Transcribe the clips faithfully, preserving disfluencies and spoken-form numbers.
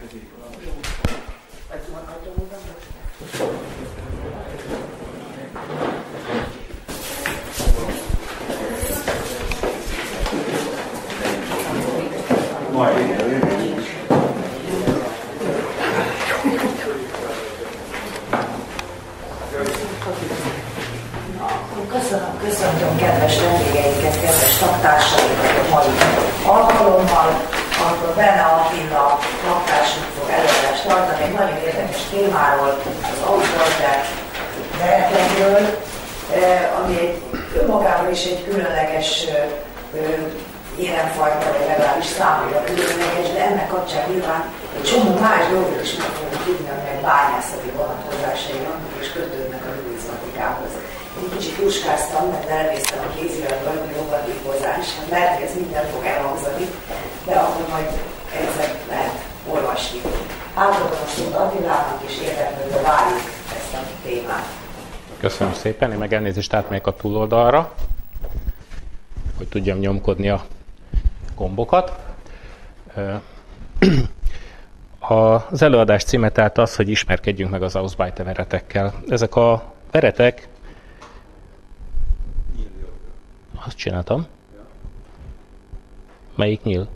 Köszönöm, köszöntöm kedves vendégeinket, kedves taktársainkat a mai alkalommal, amikor Bene Attila taktársunk fog előadást tartani egy nagyon érdekes témáról, az outdoor veretekről, ami egy önmagában is egy különleges éremfajta, vagy legalábbis számomra különleges, de ennek kapcsán nyilván egy csomó más dolgot is meg fogunk tudni, amelyek bányászati vonatkozásai vannak és kötődnek a numizmatikához. Én kicsit jóskáztam, mert elnéztem a kéziratban, hogy jogadékozás, lehet, hogy ez minden fog elhangzani, de akkor majd egyszer lehet olvasni. Átadom a szót Attilának, és érdeklődve várjuk ezt a témát. Köszönöm szépen, én meg elnézést átmegyek a túloldalra, hogy tudjam nyomkodni a gombokat. Az előadás címe tehát az, hogy ismerkedjünk meg az Ausbeute veretekkel. Ezek a veretek, azt csináltam. Melyik nyíl?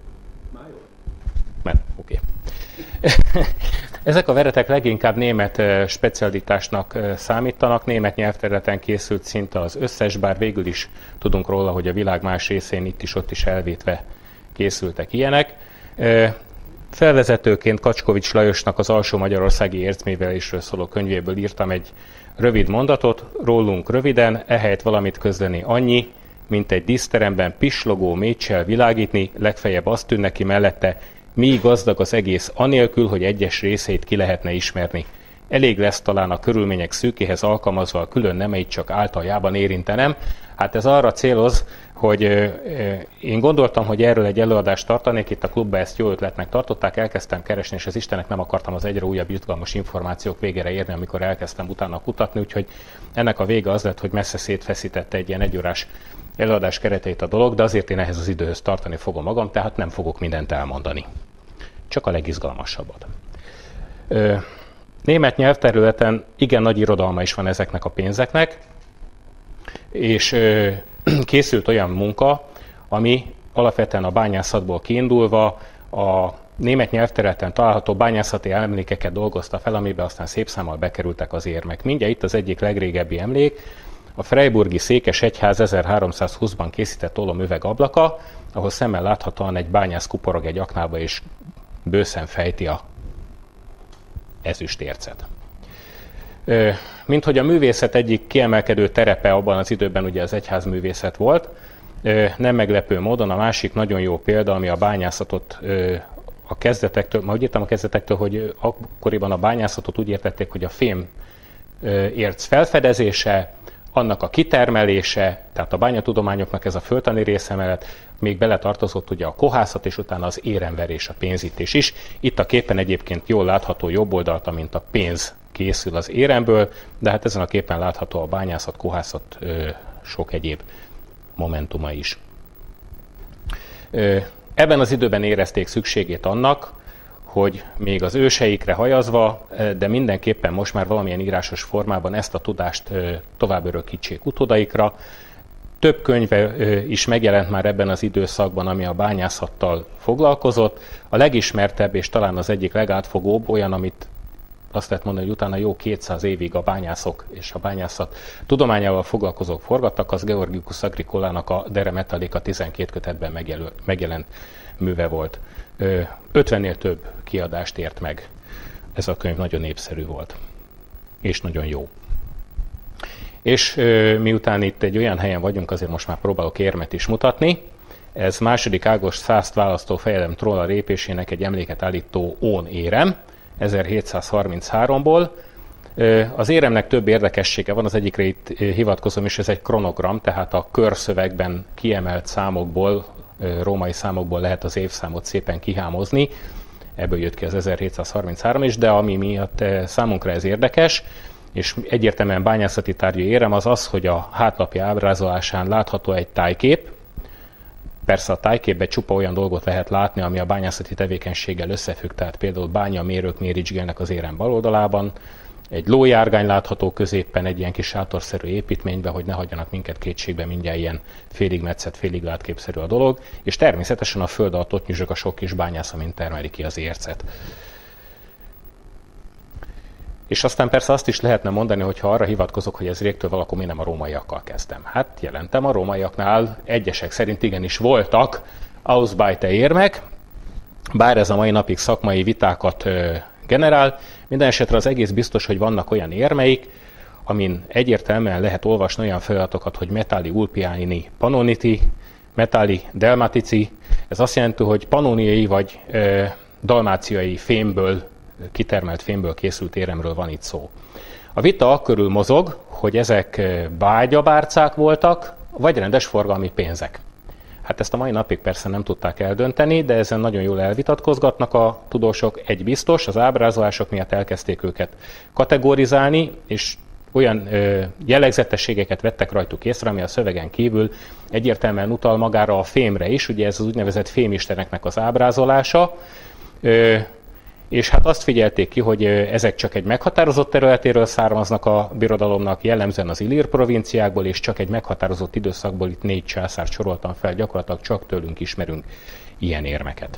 Mert, oké. Okay. Ezek a veretek leginkább német specialitásnak számítanak, német nyelvterületen készült szinte az összes, bár végül is tudunk róla, hogy a világ más részén itt is, ott is elvétve készültek ilyenek. Felvezetőként Kacskovics Lajosnak az Alsó Magyarországi Érzművelésről szóló könyvéből írtam egy rövid mondatot, rólunk röviden, ehelyett valamit közleni annyi, mint egy díszteremben pislogó méccsel világítni, legfeljebb azt tűnne ki mellette, mi gazdag az egész anélkül, hogy egyes részeit ki lehetne ismerni. Elég lesz talán a körülmények szűkéhez alkalmazva a külön nemeit csak általjában érintenem. Hát ez arra céloz, hogy én gondoltam, hogy erről egy előadást tartanék, itt a klubban ezt jó ötletnek tartották, elkezdtem keresni, és az Istenek nem akartam az egyre újabb izgalmas információk végére érni, amikor elkezdtem utána kutatni, úgyhogy ennek a vége az lett, hogy messze szétfeszítette egy ilyen egyórás előadás kereteit a dolog, de azért én ehhez az időhöz tartani fogom magam, tehát nem fogok mindent elmondani. Csak a legizgalmasabbat. Ö, német nyelvterületen igen nagy irodalma is van ezeknek a pénzeknek, és ö, készült olyan munka, ami alapvetően a bányászatból kiindulva a német nyelvterületen található bányászati emlékeket dolgozta fel, amiben aztán szép számmal bekerültek az érmek. Mindjárt itt az egyik legrégebbi emlék, a freiburgi székesegyház ezerháromszázhúszban készített ólomüveg ablaka, ahol szemmel láthatóan egy bányász kuporog egy aknába és bőszen fejti a ezüstércet. Mint hogy a művészet egyik kiemelkedő terepe abban az időben ugye az egyházművészet volt, nem meglepő módon a másik nagyon jó példa, ami a bányászatot a kezdetektől, ma úgy írtam a kezdetektől, hogy akkoriban a bányászatot úgy értették, hogy a fém érc felfedezése, annak a kitermelése, tehát a bányatudományoknak ez a földtani része mellett még beletartozott ugye a kohászat, és utána az éremverés, a pénzítés is. Itt a képen egyébként jól látható jobb oldalt, amint a pénz készül az éremből, de hát ezen a képen látható a bányászat, kohászat, sok egyéb momentuma is. Ebben az időben érezték szükségét annak, hogy még az őseikre hajazva, de mindenképpen most már valamilyen írásos formában ezt a tudást tovább örökítsék utódaikra. Több könyve is megjelent már ebben az időszakban, ami a bányászattal foglalkozott. A legismertebb és talán az egyik legátfogóbb olyan, amit azt lehet mondani, hogy utána jó kétszáz évig a bányászok és a bányászat tudományával foglalkozók forgattak, az Georgicus Agricolának a De Re Metallica tizenkét kötetben megjelent műve volt. ötvennél több kiadást ért meg. Ez a könyv nagyon népszerű volt, és nagyon jó. És miután itt egy olyan helyen vagyunk, azért most már próbálok érmet is mutatni. Ez második Ágost Szászt választó fejedelem trónra lépésének egy emléket állító ón érem, ezerhétszázharmincháromból. Az éremnek több érdekessége van, az egyikre itt hivatkozom, és ez egy kronogram, tehát a körszövegben kiemelt számokból, római számokból lehet az évszámot szépen kihámozni. Ebből jött ki az ezerhétszázharminchárom is, de ami miatt számunkra ez érdekes, és egyértelműen bányászati tárgyú érem, az az, hogy a hátlapja ábrázolásán látható egy tájkép, Persze a tájképben csupa olyan dolgot lehet látni, ami a bányászati tevékenységgel összefügg, tehát például bányamérők méricsgelnek az érem bal oldalában, egy lójárgány látható középpen egy ilyen kis sátorszerű építményben, hogy ne hagyjanak minket kétségbe, mindjárt ilyen félig metszett, félig látképszerű a dolog, és természetesen a föld alatt ott nyüzsög a sok kis bányász, amint termeli ki az ércet. És aztán persze azt is lehetne mondani, hogy ha arra hivatkozok, hogy ez régtől valakor mi nem a rómaiakkal kezdtem. Hát jelentem, a rómaiaknál egyesek szerint igenis voltak Ausbeute érmek, bár ez a mai napig szakmai vitákat generál. Minden esetre az egész biztos, hogy vannak olyan érmeik, amin egyértelműen lehet olvasni olyan feladatokat, hogy metalli ulpiani pannoniti, metalli delmatici. Ez azt jelenti, hogy pannoniai vagy ö, dalmáciai fémből, kitermelt fémből készült éremről van itt szó. A vita akkörül mozog, hogy ezek bágyabárcák voltak, vagy rendes forgalmi pénzek. Hát ezt a mai napig persze nem tudták eldönteni, de ezen nagyon jól elvitatkozgatnak a tudósok. Egy biztos, az ábrázolások miatt elkezdték őket kategorizálni, és olyan ö, jellegzetességeket vettek rajtuk észre, ami a szövegen kívül egyértelműen utal magára a fémre is, ugye ez az úgynevezett fémisteneknek az ábrázolása, ö, és hát azt figyelték ki, hogy ezek csak egy meghatározott területéről származnak a birodalomnak, jellemzően az Illír provinciákból, és csak egy meghatározott időszakból, itt négy császárt soroltam fel, gyakorlatilag csak tőlünk ismerünk ilyen érmeket.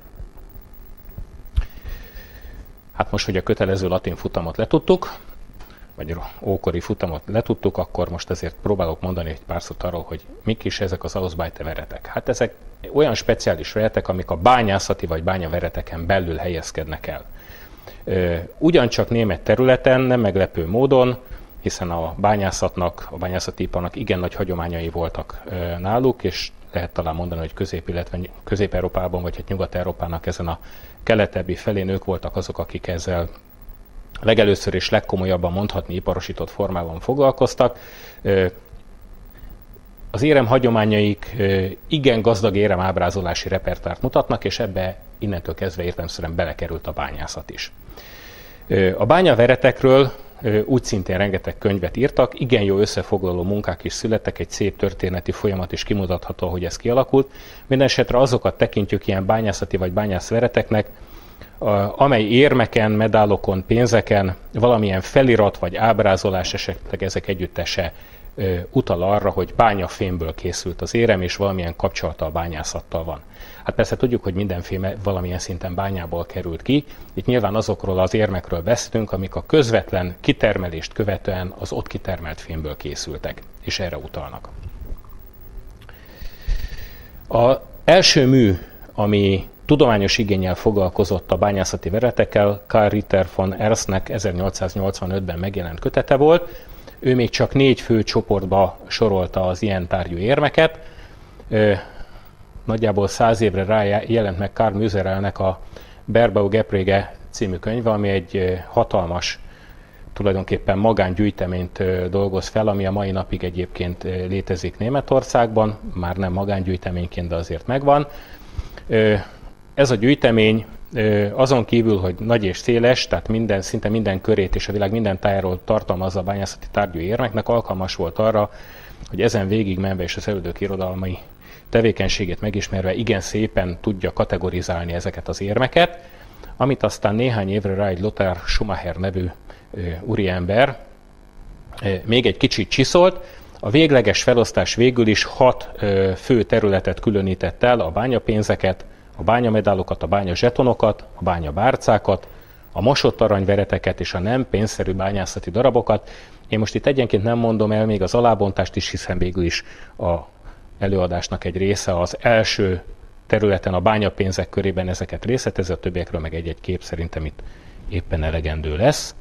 Hát most, hogy a kötelező latin futamot letudtuk, vagy ókori futamot letudtuk, akkor most azért próbálok mondani egy pár szót arról, hogy mik is ezek az Ausbeute veretek. Hát ezek olyan speciális veretek, amik a bányászati vagy bányavereteken belül helyezkednek el. Ugyancsak német területen, nem meglepő módon, hiszen a bányászatnak, a bányászati iparnak igen nagy hagyományai voltak náluk, és lehet talán mondani, hogy Közép, illetve Közép-Európában, vagy hát Nyugat-Európának ezen a keletebbi felén ők voltak azok, akik ezzel legelőször és legkomolyabban mondhatni iparosított formában foglalkoztak. Az érem hagyományaik igen gazdag érem ábrázolási repertoárt mutatnak, és ebbe innentől kezdve értelemszerűen belekerült a bányászat is. A bányaveretekről úgy szintén rengeteg könyvet írtak, igen jó összefoglaló munkák is születtek, egy szép történeti folyamat is kimutatható, hogy ez kialakult. Mindenesetre azokat tekintjük ilyen bányászati vagy bányászvereteknek, amely érmeken, medálokon, pénzeken valamilyen felirat vagy ábrázolás, esetleg ezek együttese utal arra, hogy bányafémből készült az érem, és valamilyen kapcsolata a bányászattal van. Hát persze tudjuk, hogy minden fém valamilyen szinten bányából került ki. Itt nyilván azokról az érmekről beszélünk, amik a közvetlen kitermelést követően az ott kitermelt fémből készültek, és erre utalnak. Az első mű, ami tudományos igénnyel foglalkozott a bányászati veretekkel, Karl Ritter von Ernstnek ezernyolcszáznyolcvanötben megjelent kötete volt. Ő még csak négy fő csoportba sorolta az ilyen tárgyú érmeket. Nagyjából száz évre rá jelent meg Karl Müzerelnek a Berbau Gepräge című könyve, ami egy hatalmas, tulajdonképpen magángyűjteményt dolgoz fel, ami a mai napig egyébként létezik Németországban, már nem magángyűjteményként, de azért megvan. Ez a gyűjtemény azon kívül, hogy nagy és széles, tehát minden, szinte minden körét és a világ minden tájáról tartalmazza a bányászati tárgyú érmeknek, alkalmas volt arra, hogy ezen végigmenve és az elődök irodalmi tevékenységét megismerve igen szépen tudja kategorizálni ezeket az érmeket, amit aztán néhány évre rá egy Lothar Schumacher nevű úriember még egy kicsit csiszolt. A végleges felosztás végül is hat fő területet különített el: a bányapénzeket, a bányamedálokat, a bányazsetonokat, a bányabárcákat, a mosott aranyvereteket és a nem pénzszerű bányászati darabokat. Én most itt egyenként nem mondom el még az alábontást is, hiszen végül is a előadásnak egy része az első területen a bányapénzek körében ezeket részletezi, a többiekről meg egy-egy kép szerintem itt éppen elegendő lesz.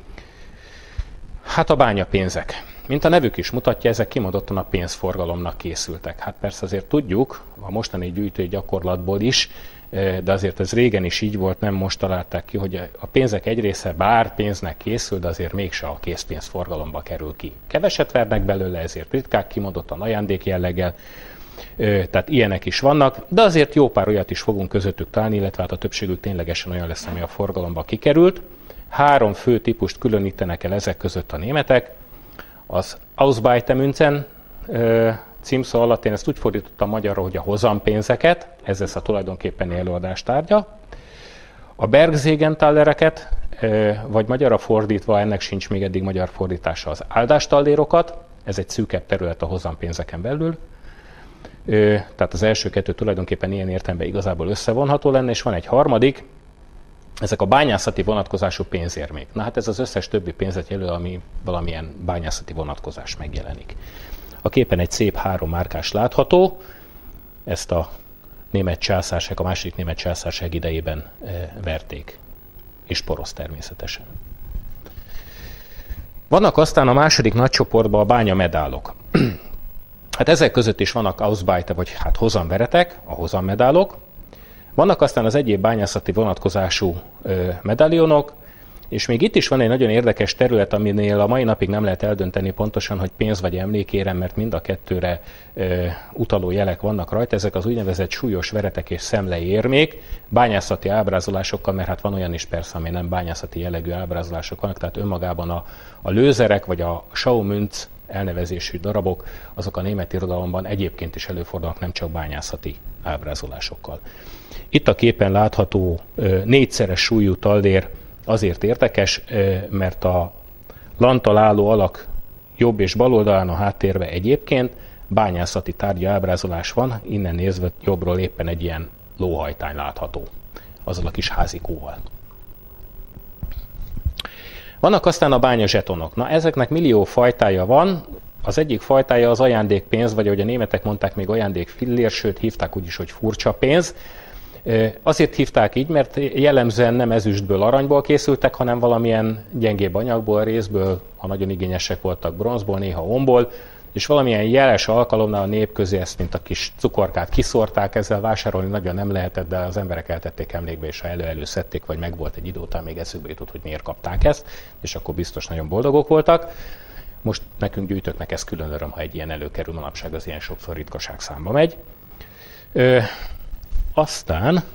Hát a bányapénzek. Mint a nevük is mutatja, ezek kimondottan a pénzforgalomnak készültek. Hát persze azért tudjuk, a mostani gyűjtői gyakorlatból is, de azért ez régen is így volt, nem most találták ki, hogy a pénzek egy része bár pénznek készül, de azért mégse a készpénzforgalomba kerül ki. Keveset vernek belőle, ezért ritkák, kimondottan ajándék jelleggel, tehát ilyenek is vannak, de azért jó pár olyat is fogunk közöttük találni, illetve hát a többségük ténylegesen olyan lesz, ami a forgalomba kikerült. Három fő típust különítenek el ezek között a németek. Az Ausbeute Münzen címszó alatt én ezt úgy fordítottam magyarra, hogy a hozampénzeket, ez lesz a tulajdonképpeni előadás tárgya. A Bergségentallereket, vagy magyarra fordítva, ennek sincs még eddig magyar fordítása, az áldástallérokat, ez egy szűkebb terület a hozampénzeken belül. Tehát az első kettő tulajdonképpen ilyen értelemben igazából összevonható lenne, és van egy harmadik, ezek a bányászati vonatkozású pénzérmék. Na hát ez az összes többi pénzet jelöl, ami valamilyen bányászati vonatkozás megjelenik. A képen egy szép három márkás látható, ezt a német császárság, a második német császárság idejében verték, és porosz természetesen. Vannak aztán a második nagy csoportban a bányamedálok. Hát ezek között is vannak Ausbeute, vagy hát hozamveretek, a hozammedálok. Vannak aztán az egyéb bányászati vonatkozású ö, medalionok, és még itt is van egy nagyon érdekes terület, aminél a mai napig nem lehet eldönteni pontosan, hogy pénz vagy emlékérem, mert mind a kettőre ö, utaló jelek vannak rajta. Ezek az úgynevezett súlyos veretek és szemlei érmék, bányászati ábrázolásokkal, mert hát van olyan is persze, ami nem bányászati jellegű ábrázolások vannak, tehát önmagában a, a lőzerek vagy a Schaumünz elnevezésű darabok, azok a német irodalomban egyébként is előfordulnak, nem csak bányászati ábrázolásokkal. Itt a képen látható négyszeres súlyú tallér azért érdekes, mert a lanttal álló alak jobb és bal oldalán a háttérben egyébként bányászati tárgya ábrázolás van, innen nézve jobbról éppen egy ilyen lóhajtány látható, azzal a kis házikóval. Vannak aztán a bányazsetonok. Na, ezeknek millió fajtája van. Az egyik fajtája az ajándékpénz, vagy ahogy a németek mondták, még ajándékfillér, sőt hívták úgy is, hogy furcsa pénz. Azért hívták így, mert jellemzően nem ezüstből, aranyból készültek, hanem valamilyen gyengébb anyagból, részből, ha nagyon igényesek voltak, bronzból, néha omból, és valamilyen jeles alkalomnál a nép közé ezt, mint a kis cukorkát kiszórták, ezzel vásárolni nagyon nem lehetett, de az emberek eltették emlékbe, és ha elő-elő szedték, vagy megvolt egy idő után, még eszükbe jutott, hogy miért kapták ezt, és akkor biztos nagyon boldogok voltak. Most nekünk gyűjtöknek ez külön öröm, ha egy ilyen előkerül, manapság az ilyen sokszor ritkaság számba megy. Ö, aztán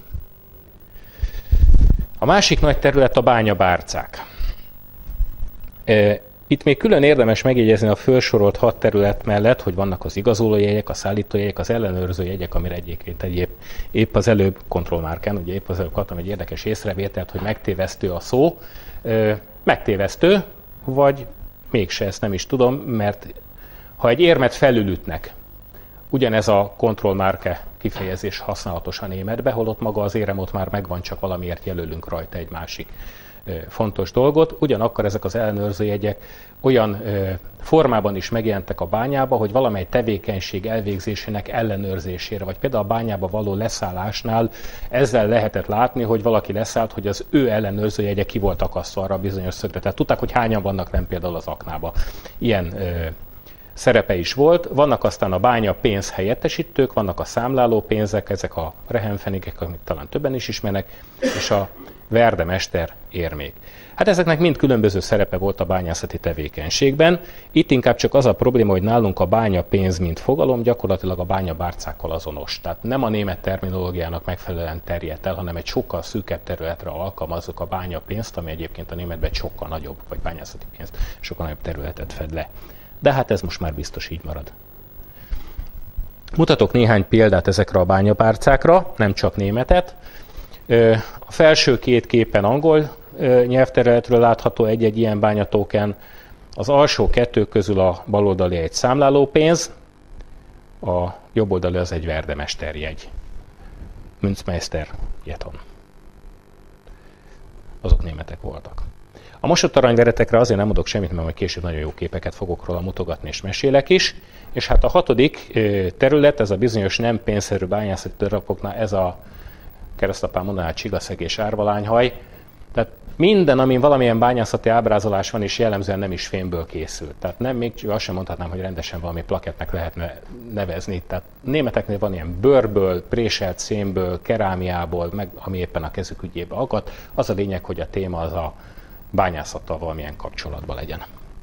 a másik nagy terület a bányabárcák. Ö, Itt még külön érdemes megjegyezni a felsorolt hat terület mellett, hogy vannak az igazolójegyek, a szállítójegyek, az ellenőrző jegyek, amire egyébként egyéb épp az előbb kontrollmárkán, ugye épp az előbb kaptam egy érdekes észrevételt, hogy megtévesztő a szó. Megtévesztő, vagy mégse, ezt nem is tudom, mert ha egy érmet felülütnek, ugyanez a kontrollmárke kifejezés használatos a németbe, holott maga az érem ott már megvan, csak valamiért jelölünk rajta egy másik fontos dolgot. Ugyanakkor ezek az ellenőrző jegyek olyan ö, formában is megjelentek a bányába, hogy valamely tevékenység elvégzésének ellenőrzésére, vagy például a bányába való leszállásnál ezzel lehetett látni, hogy valaki leszállt, hogy az ő ellenőrző jegye ki volt akasztva arra a bizonyos szögre. Tehát tudták, hogy hányan vannak nem például az aknába. Ilyen ö, szerepe is volt. Vannak aztán a bánya pénz helyettesítők, vannak a számláló pénzek, ezek a rehenfenikek, amit talán többen is ismernek, és a verdemester érmék. Hát ezeknek mind különböző szerepe volt a bányászati tevékenységben. Itt inkább csak az a probléma, hogy nálunk a bánya pénz, mint fogalom, gyakorlatilag a bányabárcákkal azonos. Tehát nem a német terminológiának megfelelően terjedt el, hanem egy sokkal szűkebb területre alkalmazzuk a bánya pénzt, ami egyébként a németben sokkal nagyobb, vagy bányászati pénzt, sokkal nagyobb területet fed le. De hát ez most már biztos így marad. Mutatok néhány példát ezekre a bányabárcákra, nem csak németet. A felső két képen angol nyelvterületről látható egy-egy ilyen bányatóken, az alsó kettő közül a baloldali egy számlálópénz, a jobboldali az egy verdemester jegy. Münzmeister jeton. Azok németek voltak. A mosott aranyveretekre azért nem mondok semmit, mert majd később nagyon jó képeket fogok róla mutogatni és mesélek is. És hát a hatodik terület, ez a bizonyos nem pénzszerű bányászati daraboknál, ez a keresztapám mondaná, csigaszeg és árvalányhaj. Tehát minden, amin valamilyen bányászati ábrázolás van, és jellemzően nem is fémből készült. Tehát nem, még azt sem mondhatnám, hogy rendesen valami plakettnek lehetne nevezni. Tehát németeknél van ilyen bőrből, préselt szénből, kerámiából, meg ami éppen a kezük ügyébe akad. Az a lényeg, hogy a téma az a bányászattal valamilyen kapcsolatban legyen.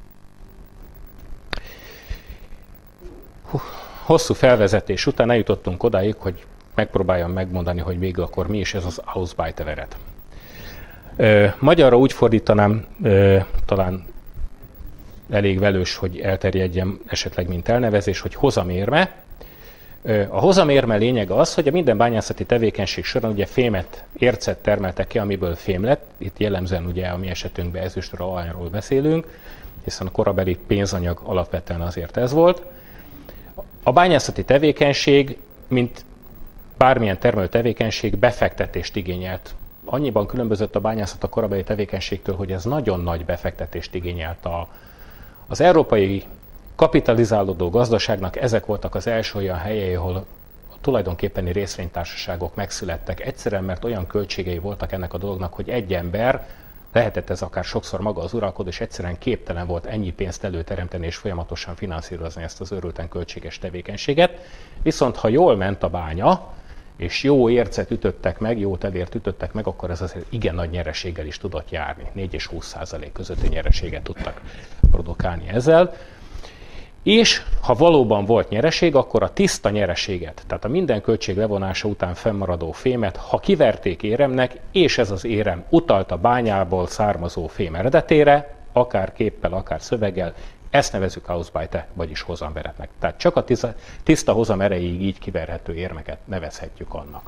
Hosszú felvezetés után eljutottunk odáig, hogy megpróbáljam megmondani, hogy végül akkor mi is ez az Ausbeute veret. Magyarra úgy fordítanám, talán elég velős, hogy elterjedjen esetleg mint elnevezés, hogy hozamérme. A hozamérme lényege az, hogy a minden bányászati tevékenység során ugye fémet, ércet termeltek ki, amiből fém lett. Itt jellemzően ugye a mi esetünkben ezüstről, aranyról beszélünk, hiszen a korabeli pénzanyag alapvetően azért ez volt. A bányászati tevékenység, mint bármilyen termelő tevékenység, befektetést igényelt. Annyiban különbözött a bányászat a korabeli tevékenységtől, hogy ez nagyon nagy befektetést igényelt. A, az európai kapitalizálódó gazdaságnak ezek voltak az első olyan helyei, ahol a tulajdonképpeni részvénytársaságok megszülettek. Egyszerűen, mert olyan költségei voltak ennek a dolognak, hogy egy ember, lehetett ez akár sokszor maga az uralkodó, és egyszerűen képtelen volt ennyi pénzt előteremteni és folyamatosan finanszírozni ezt az őrülten költséges tevékenységet. Viszont ha jól ment a bánya, és jó ércet ütöttek meg, jó telért ütöttek meg, akkor ez azért igen nagy nyereséggel is tudott járni. négy és húsz százalék közötti nyereséget tudtak produkálni ezzel. És ha valóban volt nyereség, akkor a tiszta nyereséget, tehát a minden költség levonása után fennmaradó fémet, ha kiverték éremnek, és ez az érem utalt a bányából származó fém eredetére, akár képpel, akár szöveggel, ezt nevezzük Ausbeute, vagyis hozamveretnek. Tehát csak a tiszta hozam erejéig így kiverhető érmeket nevezhetjük annak.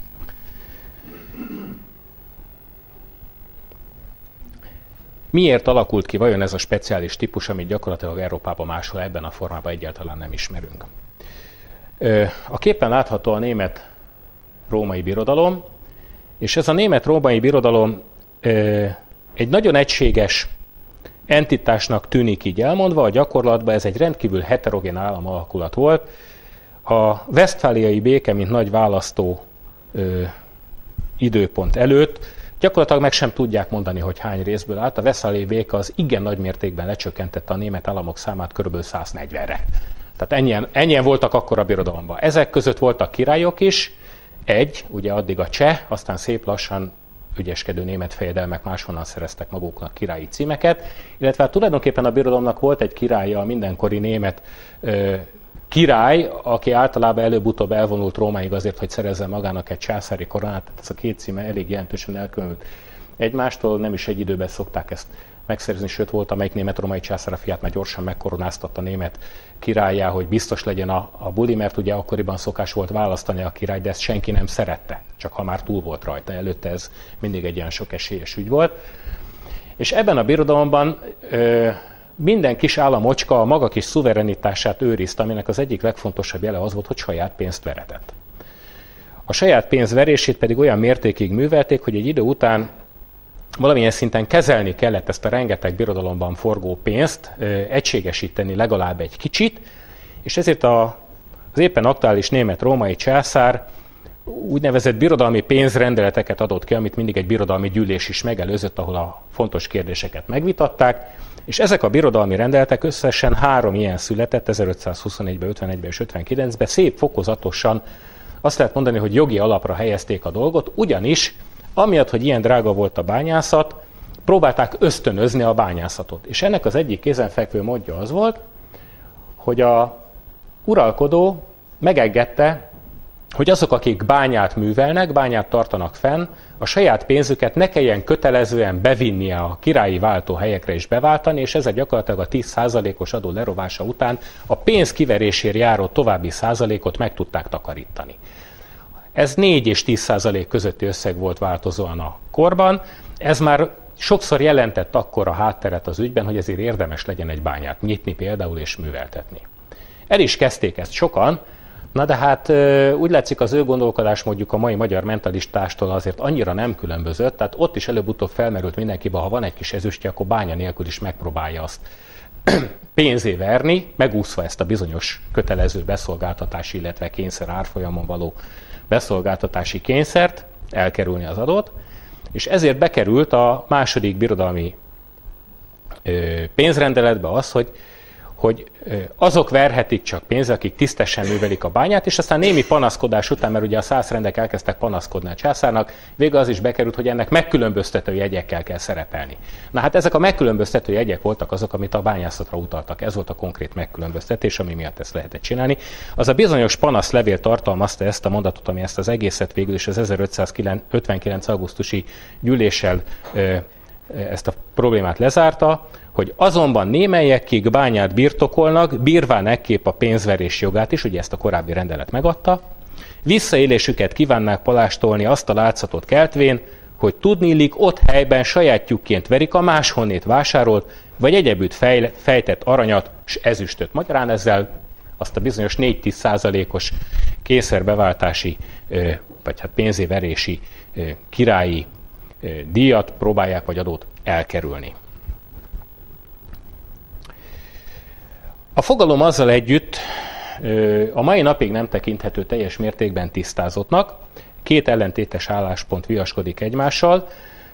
Miért alakult ki vajon ez a speciális típus, amit gyakorlatilag Európában máshol ebben a formában egyáltalán nem ismerünk? A képen látható a német-római birodalom, és ez a német-római birodalom egy nagyon egységes entitásnak tűnik így elmondva, a gyakorlatban ez egy rendkívül heterogén állam alakulat volt. A westfáliai béke, mint nagy választó időpont előtt, gyakorlatilag meg sem tudják mondani, hogy hány részből állt. A westfáliai béke az igen nagy mértékben lecsökkentette a német államok számát kb. száznegyvenre. Tehát ennyien, ennyien voltak akkor a birodalomban. Ezek között voltak királyok is, egy, ugye addig a cseh, aztán szép lassan ügyeskedő német fejedelmek máshonnan szereztek maguknak királyi címeket, illetve hát tulajdonképpen a birodalomnak volt egy királya, a mindenkori német ö, király, aki általában előbb-utóbb elvonult Rómáig azért, hogy szerezzen magának egy császári koronát, tehát ez a két címe elég jelentősen elkülönült egymástól, nem is egy időben szokták ezt megszerezni, sőt volt, amelyik német-római császár a fiát már gyorsan megkoronáztatta a német királyá, hogy biztos legyen a, a buli, mert ugye akkoriban szokás volt választani a király, de ezt senki nem szerette, csak ha már túl volt rajta, előtte ez mindig egy ilyen sok esélyes ügy volt. És ebben a birodalomban ö, minden kis államocska a maga kis szuverenitását őrizte, aminek az egyik legfontosabb jele az volt, hogy saját pénzt veretett. A saját pénz verését pedig olyan mértékig művelték, hogy egy idő után valamilyen szinten kezelni kellett ezt a rengeteg birodalomban forgó pénzt, egységesíteni legalább egy kicsit, és ezért a, az éppen aktuális német-római császár úgynevezett birodalmi pénzrendeleteket adott ki, amit mindig egy birodalmi gyűlés is megelőzött, ahol a fontos kérdéseket megvitatták, és ezek a birodalmi rendeletek összesen három ilyen született, ezerötszázhuszonegyben, ötvenegyben és ötvenkilencben, szép fokozatosan azt lehet mondani, hogy jogi alapra helyezték a dolgot, ugyanis amiatt, hogy ilyen drága volt a bányászat, próbálták ösztönözni a bányászatot. És ennek az egyik kézenfekvő módja az volt, hogy a uralkodó megengedte, hogy azok, akik bányát művelnek, bányát tartanak fenn, a saját pénzüket ne kelljen kötelezően bevinnie a királyi váltóhelyekre és beváltani, és ezzel gyakorlatilag a tíz százalékos adó lerovása után a pénz kiverésért járó további százalékot meg tudták takarítani. Ez négy és tíz százalék közötti összeg volt változóan a korban. Ez már sokszor jelentett akkor a hátteret az ügyben, hogy ezért érdemes legyen egy bányát nyitni például és műveltetni. El is kezdték ezt sokan, na de hát úgy látszik az ő gondolkodásmódjuk a mai magyar mentalistástól azért annyira nem különbözött, tehát ott is előbb-utóbb felmerült mindenkiben, ha van egy kis ezüstje, akkor bánya nélkül is megpróbálja azt pénzé verni, megúszva ezt a bizonyos kötelező beszolgáltatási, illetve kényszer árfolyamon való beszolgáltatási kényszert, elkerülni az adót, és ezért bekerült a második birodalmi pénzrendeletbe az, hogy, hogy azok verhetik csak pénzt, akik tisztesen művelik a bányát, és aztán némi panaszkodás után, mert ugye a szászrendek elkezdtek panaszkodni a császárnak, végül az is bekerült, hogy ennek megkülönböztető jegyekkel kell szerepelni. Na hát ezek a megkülönböztető jegyek voltak azok, amit a bányászatra utaltak. Ez volt a konkrét megkülönböztetés, ami miatt ezt lehetett csinálni. Az a bizonyos panaszlevél tartalmazta ezt a mondatot, ami ezt az egészet végül is az ezerötszázötvenkilenc augusztusi gyűléssel ö, ezt a problémát lezárta, hogy azonban némelyek, kik bányát birtokolnak, bírván ekképp a pénzverés jogát is, ugye ezt a korábbi rendelet megadta, visszaélésüket kívánnák palástolni azt a látszatot keltvén, hogy tudniillik ott helyben sajátjukként verik a máshonnét vásárolt, vagy egyebütt fejtett aranyat s ezüstöt. Magyarán ezzel azt a bizonyos négy-tíz százalékos kényszerbeváltási, vagy hát pénzéverési királyi díjat próbálják, vagy adót elkerülni. A fogalom azzal együtt a mai napig nem tekinthető teljes mértékben tisztázottnak, két ellentétes álláspont viaskodik egymással.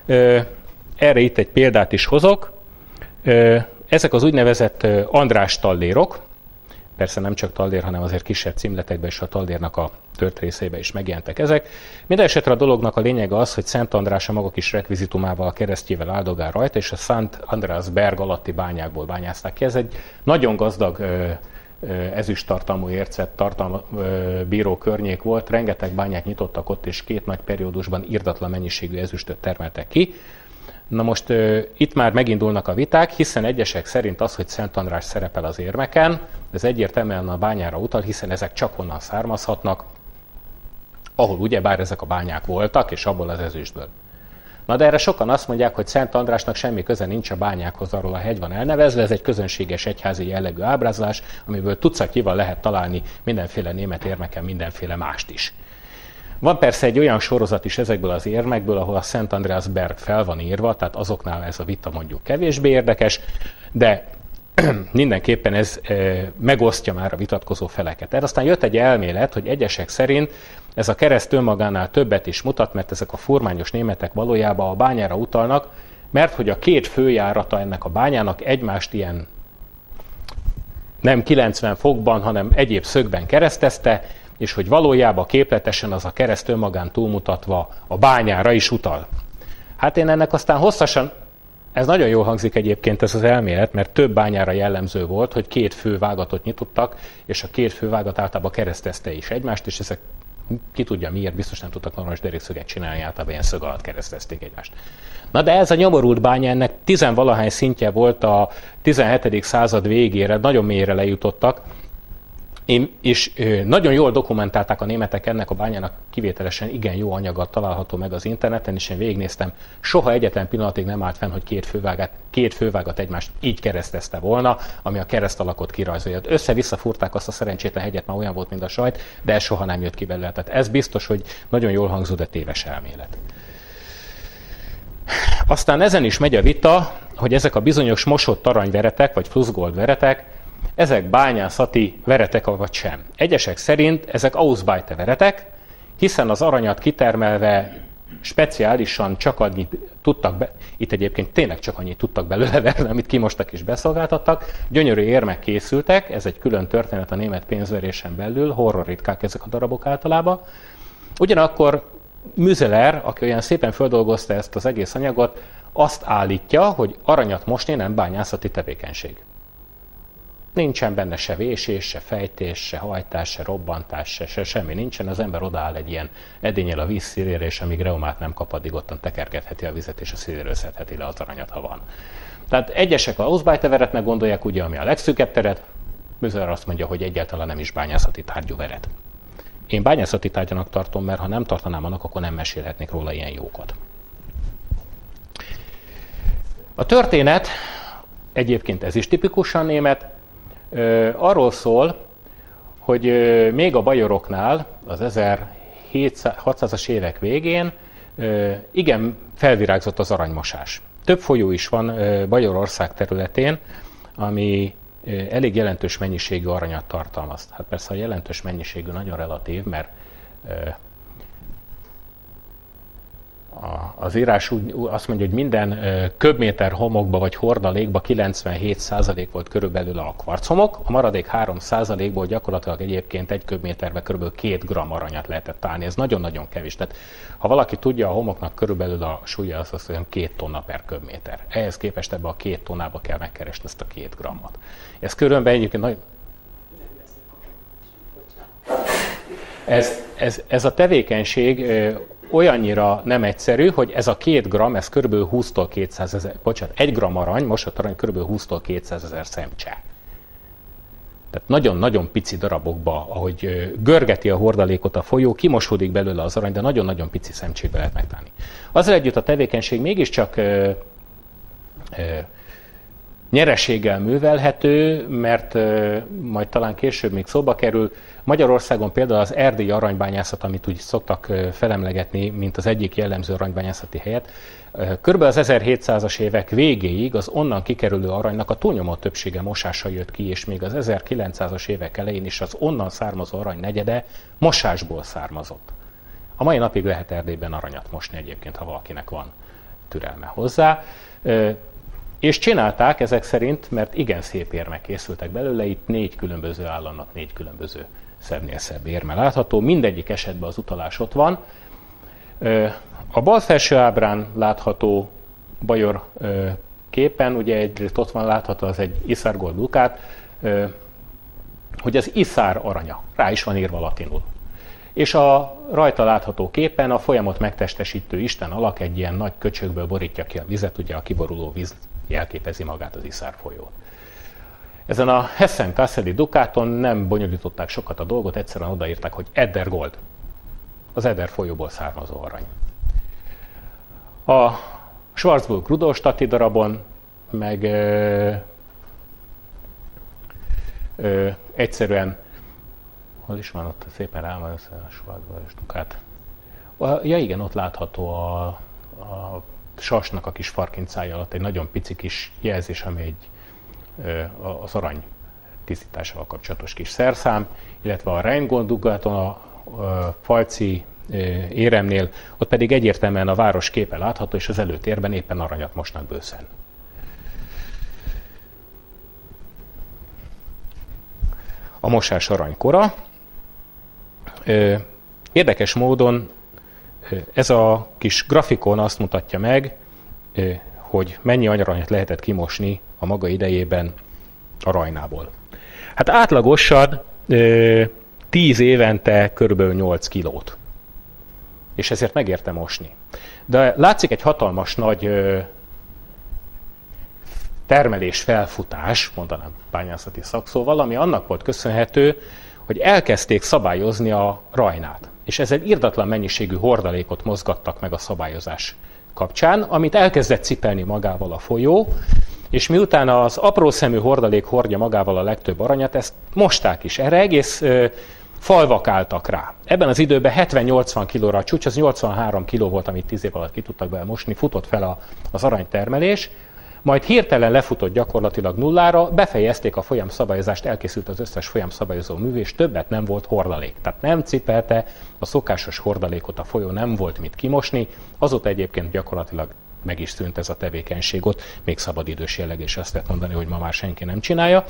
Erre itt egy példát is hozok. Ezek az úgynevezett András tallérok, persze nem csak tallér, hanem azért kisebb címletekben és a tallérnak a tört részeiben is megjelentek ezek. Mindenesetre a dolognak a lényege az, hogy Szent András a maga kis rekvizitumával, a keresztjével áldogál rajta, és a Szent András-berg alatti bányákból bányázták ki. Ez egy nagyon gazdag ezüsttartalmú ércet tartalma, bíró környék volt, rengeteg bányát nyitottak ott, és két nagy periódusban irdatlan mennyiségű ezüstöt termeltek ki. Na most uh, itt már megindulnak a viták, hiszen egyesek szerint az, hogy Szent András szerepel az érmeken, ez egyértelműen a bányára utal, hiszen ezek csak onnan származhatnak, ahol ugyebár ezek a bányák voltak, és abból az ezüstből. Na de erre sokan azt mondják, hogy Szent Andrásnak semmi köze nincs a bányákhoz, arról a hegy van elnevezve, ez egy közönséges egyházi jellegű ábrázolás, amiből tucatnyival lehet találni mindenféle német érmeken mindenféle mást is. Van persze egy olyan sorozat is ezekből az érmekből, ahol a Szent András-berg fel van írva, tehát azoknál ez a vita mondjuk kevésbé érdekes, de mindenképpen ez e, megosztja már a vitatkozó feleket. Erre aztán jött egy elmélet, hogy egyesek szerint ez a kereszt önmagánál többet is mutat, mert ezek a furmányos németek valójában a bányára utalnak, mert hogy a két főjárata ennek a bányának egymást ilyen nem kilencven fokban, hanem egyéb szögben keresztezte, és hogy valójában képletesen az a kereszt önmagán túlmutatva a bányára is utal. Hát én ennek aztán hosszasan, ez nagyon jól hangzik egyébként ez az elmélet, mert több bányára jellemző volt, hogy két fővágatot nyitottak, és a két fővágat általában keresztezte is egymást, és ezek ki tudja miért, biztos nem tudtak normális derékszöget csinálni, általában ilyen szög alatt keresztezték egymást. Na de ez a nyomorult bánya, ennek tizenvalahány szintje volt a tizenhetedik század végére, nagyon mélyre lejutottak, és nagyon jól dokumentálták a németek ennek a bányának, kivételesen igen jó anyagat található meg az interneten, és én végignéztem, soha egyetlen pillanatig nem állt fenn, hogy két fővágat, két fővágat egymást így keresztezte volna, ami a kereszt alakot kirajzolja. Össze-vissza fúrták azt a szerencsétlen hegyet, már olyan volt, mint a sajt, de ez soha nem jött ki belőle. Tehát ez biztos, hogy nagyon jól hangzó, de téves elmélet. Aztán ezen is megy a vita, hogy ezek a bizonyos mosott aranyveretek, vagy flussgold veretek, ezek bányászati veretek, vagy sem. Egyesek szerint ezek Ausbeute veretek, hiszen az aranyat kitermelve speciálisan csak annyit tudtak be, itt egyébként tényleg csak annyit tudtak belőle verni, amit kimostak és beszolgáltattak. Gyönyörű érmek készültek, ez egy külön történet a német pénzverésen belül, horror ritkák ezek a darabok általában. Ugyanakkor Müzeler, aki olyan szépen földolgozta ezt az egész anyagot, azt állítja, hogy aranyat mosni nem bányászati tevékenység. Nincsen benne se vésés, se fejtés, se hajtás, se robbantás, se, se semmi nincsen. Az ember odaáll egy ilyen edényel a víz szélére, és amíg reumát nem kap, addig ottan tekergetheti a vizet, és a széléről szedheti le az aranyat, ha van. Tehát egyesek a Ausbeute veretnek gondolják, ugye, ami a legszűkebb teret, Müzeler azt mondja, hogy egyáltalán nem is bányászati tárgyú veret. Én bányászati tárgyanak tartom, mert ha nem tartanám annak, akkor nem mesélhetnék róla ilyen jókat. A történet, egyébként ez is tipikusan német, arról szól, hogy még a bajoroknál az ezerhatszázas évek végén igen felvirágzott az aranymosás. Több folyó is van Bajorország területén, ami elég jelentős mennyiségű aranyat tartalmaz. Hát persze a jelentős mennyiségű nagyon relatív, mert az írás úgy azt mondja, hogy minden köbméter homokba vagy hordalékba kilencvenhét százalék volt körülbelül a kvarchomok, a maradék három százalékból gyakorlatilag egyébként egy köbméterbe körülbelül két gramm aranyat lehetett találni. Ez nagyon-nagyon kevés. Tehát ha valaki tudja, a homoknak körülbelül a súlya az azt mondja, két tonna per köbméter. Ehhez képest ebbe a két tonnába kell megkeresni ezt a két grammot. Ez körülbelül egyébként nagyon... Ez, ez, ez a tevékenység olyannyira nem egyszerű, hogy ez a két gram, ez kb. húsztól kétszázezer, bocsánat, egy gram arany, mosott arany kb. húsztól kétszázezer szemcse. Tehát nagyon-nagyon pici darabokba, ahogy görgeti a hordalékot a folyó, kimosódik belőle az arany, de nagyon-nagyon pici szemcsékbe lehet megtalálni. Azzal együtt a tevékenység mégiscsak ö, ö, nyereséggel művelhető, mert ö, majd talán később még szóba kerül. Magyarországon például az erdélyi aranybányászat, amit úgy szoktak ö, felemlegetni, mint az egyik jellemző aranybányászati helyet, körülbelül az ezerhétszázas évek végéig az onnan kikerülő aranynak a túlnyomó többsége mosással jött ki, és még az ezerkilencszázas évek elején is az onnan származó arany negyede mosásból származott. A mai napig lehet Erdélyben aranyat mosni egyébként, ha valakinek van türelme hozzá. És csinálták ezek szerint, mert igen szép érmek készültek belőle, itt négy különböző államnak négy különböző szebbnél szebb érme látható, mindegyik esetben az utalás ott van. A bal felső ábrán látható bajor képen, ugye egyrészt ott van látható, az egy iszárgold dukát, hogy az iszár aranya, rá is van írva latinul. És a rajta látható képen a folyamot megtestesítő isten alak egy ilyen nagy köcsökből borítja ki a vizet, ugye a kiboruló víz jelképezi magát az iszár folyót. Ezen a Hessen-Kasseli dukáton nem bonyolították sokat a dolgot, egyszerűen odaírták, hogy Edder Gold, az Edder folyóból származó arany. A Schwarzburg-Rudolstadti darabon meg ö, ö, egyszerűen, hol is van ott szépen rá van a Schwarzburg dukát. Ja igen, ott látható a, a sasnak a kis farkincája alatt egy nagyon pici kis jelzés, ami egy, ö, az arany tisztításával kapcsolatos kis szerszám, illetve a Rheingold dukáton a, a Pfalzi éremnél, ott pedig egyértelműen a város képe látható, és az előtérben éppen aranyat mosnak bőszen. A mosás aranykora. Érdekes módon ez a kis grafikon azt mutatja meg, hogy mennyi aranyat lehetett kimosni a maga idejében a Rajnából. Hát átlagosan tíz évente körülbelül nyolc kilót. És ezért megérte mosni. De látszik egy hatalmas nagy ö, termelés felfutás, mondanám bányászati szakszóval, ami annak volt köszönhető, hogy elkezdték szabályozni a Rajnát. És ezzel irdatlan mennyiségű hordalékot mozgattak meg a szabályozás kapcsán, amit elkezdett cipelni magával a folyó, és miután az aprószemű hordalék hordja magával a legtöbb aranyat, ezt mosták is. Erre egész ö, falvak álltak rá. Ebben az időben hetven-nyolcvan kilóra a csúcs, az nyolcvanhárom kiló volt, amit tíz év alatt ki tudtak bele mosni, futott fel a, az aranytermelés, majd hirtelen lefutott gyakorlatilag nullára, befejezték a folyamszabályozást, elkészült az összes folyamszabályozó mű, és többet nem volt hordalék. Tehát nem cipelte a szokásos hordalékot a folyó, nem volt mit kimosni, azóta egyébként gyakorlatilag meg is szűnt ez a tevékenység ott, még szabadidős jelleg, és azt lehet mondani, hogy ma már senki nem csinálja.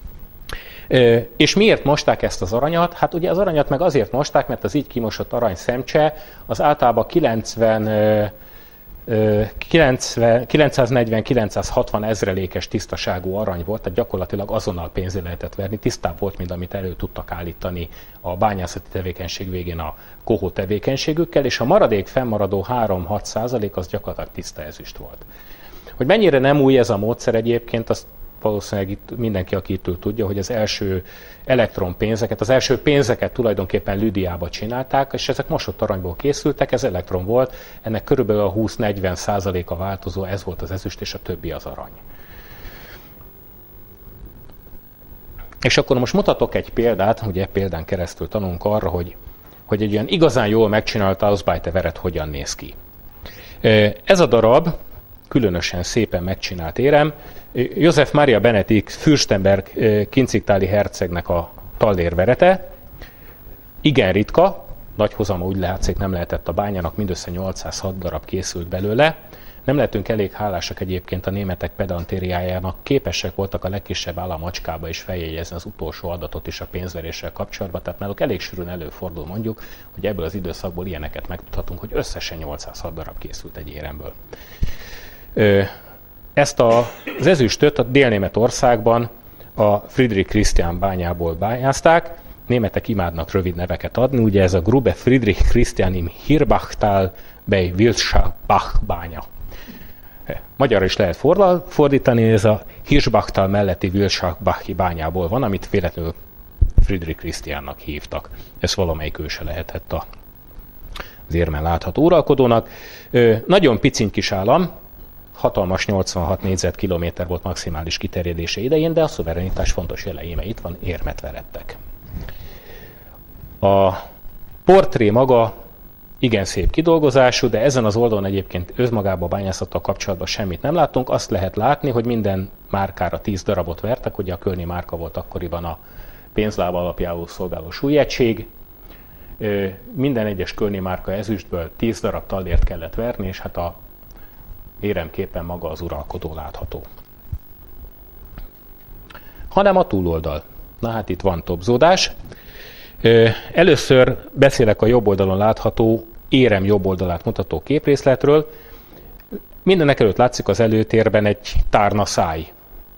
És miért mosták ezt az aranyat? Hát ugye az aranyat meg azért mosták, mert az így kimosott arany szemcse az általában kilencven, kilencszáznegyven-kilencszázhatvan ezrelékes tisztaságú arany volt, tehát gyakorlatilag azonnal pénzé lehetett verni, tisztább volt, mint amit elő tudtak állítani a bányászati tevékenység végén a kohó tevékenységükkel, és a maradék fennmaradó három-hat százalék az gyakorlatilag tiszta ezüst volt. Hogy mennyire nem új ez a módszer egyébként, azt valószínűleg itt mindenki, aki itt tudja, hogy az első elektronpénzeket, az első pénzeket tulajdonképpen Lüdiába csinálták, és ezek mosott aranyból készültek, ez elektron volt, ennek körülbelül a húsz-negyven százaléka változó, ez volt az ezüst, és a többi az arany. És akkor most mutatok egy példát, ugye példán keresztül tanulunk arra, hogy, hogy egy olyan igazán jól megcsinált Ausbeute-veret hogyan néz ki. Ez a darab, különösen szépen megcsinált érem, József Mária Benedikt Fürstenberg kincigtáli hercegnek a tallérverete, igen ritka, nagy hozama úgy látszik nem lehetett a bányának, mindössze nyolcszázhat darab készült belőle. Nem lehetünk elég hálásak egyébként a németek pedantériájának, képesek voltak a legkisebb államacskába is feljegyezni az utolsó adatot is a pénzveréssel kapcsolatban, tehát náluk elég sűrűn előfordul mondjuk, hogy ebből az időszakból ilyeneket megtudhatunk, hogy összesen nyolcszázhat darab készült egy éremből. Ezt a, az ezüstöt a Dél-Németországban a Friedrich Christian bányából bányázták, németek imádnak rövid neveket adni, ugye ez a Grube Friedrich Christian im Hirbachtal bei Wilsbach bánya. Magyarra is lehet fordítani, ez a Hirschbachtal melletti Wilsbachi bányából van, amit véletlenül Friedrich Christiannak hívtak. Ez valamelyik őse lehetett a, az érmen látható uralkodónak. Ö, nagyon piciny kis állam, hatalmas nyolcvanhat négyzetkilométer volt maximális kiterjedése idején, de a szuverenitás fontos jeleime itt van, érmet verettek. A portré maga igen szép kidolgozású, de ezen az oldalon egyébként önmagában a bányászattal kapcsolatban semmit nem látunk. Azt lehet látni, hogy minden márkára tíz darabot vertek, ugye a Kölni márka volt akkoriban a pénzláb alapjául szolgáló súlyegység. Minden egyes Kölni márka ezüstből tíz darab tallért kellett verni, és hát a éremképpen maga az uralkodó látható. Hanem a túloldal. Na hát itt van tobzódás. Először beszélek a jobb oldalon látható, érem jobb oldalát mutató képrészletről. Mindenek előtt látszik az előtérben egy tárna száj.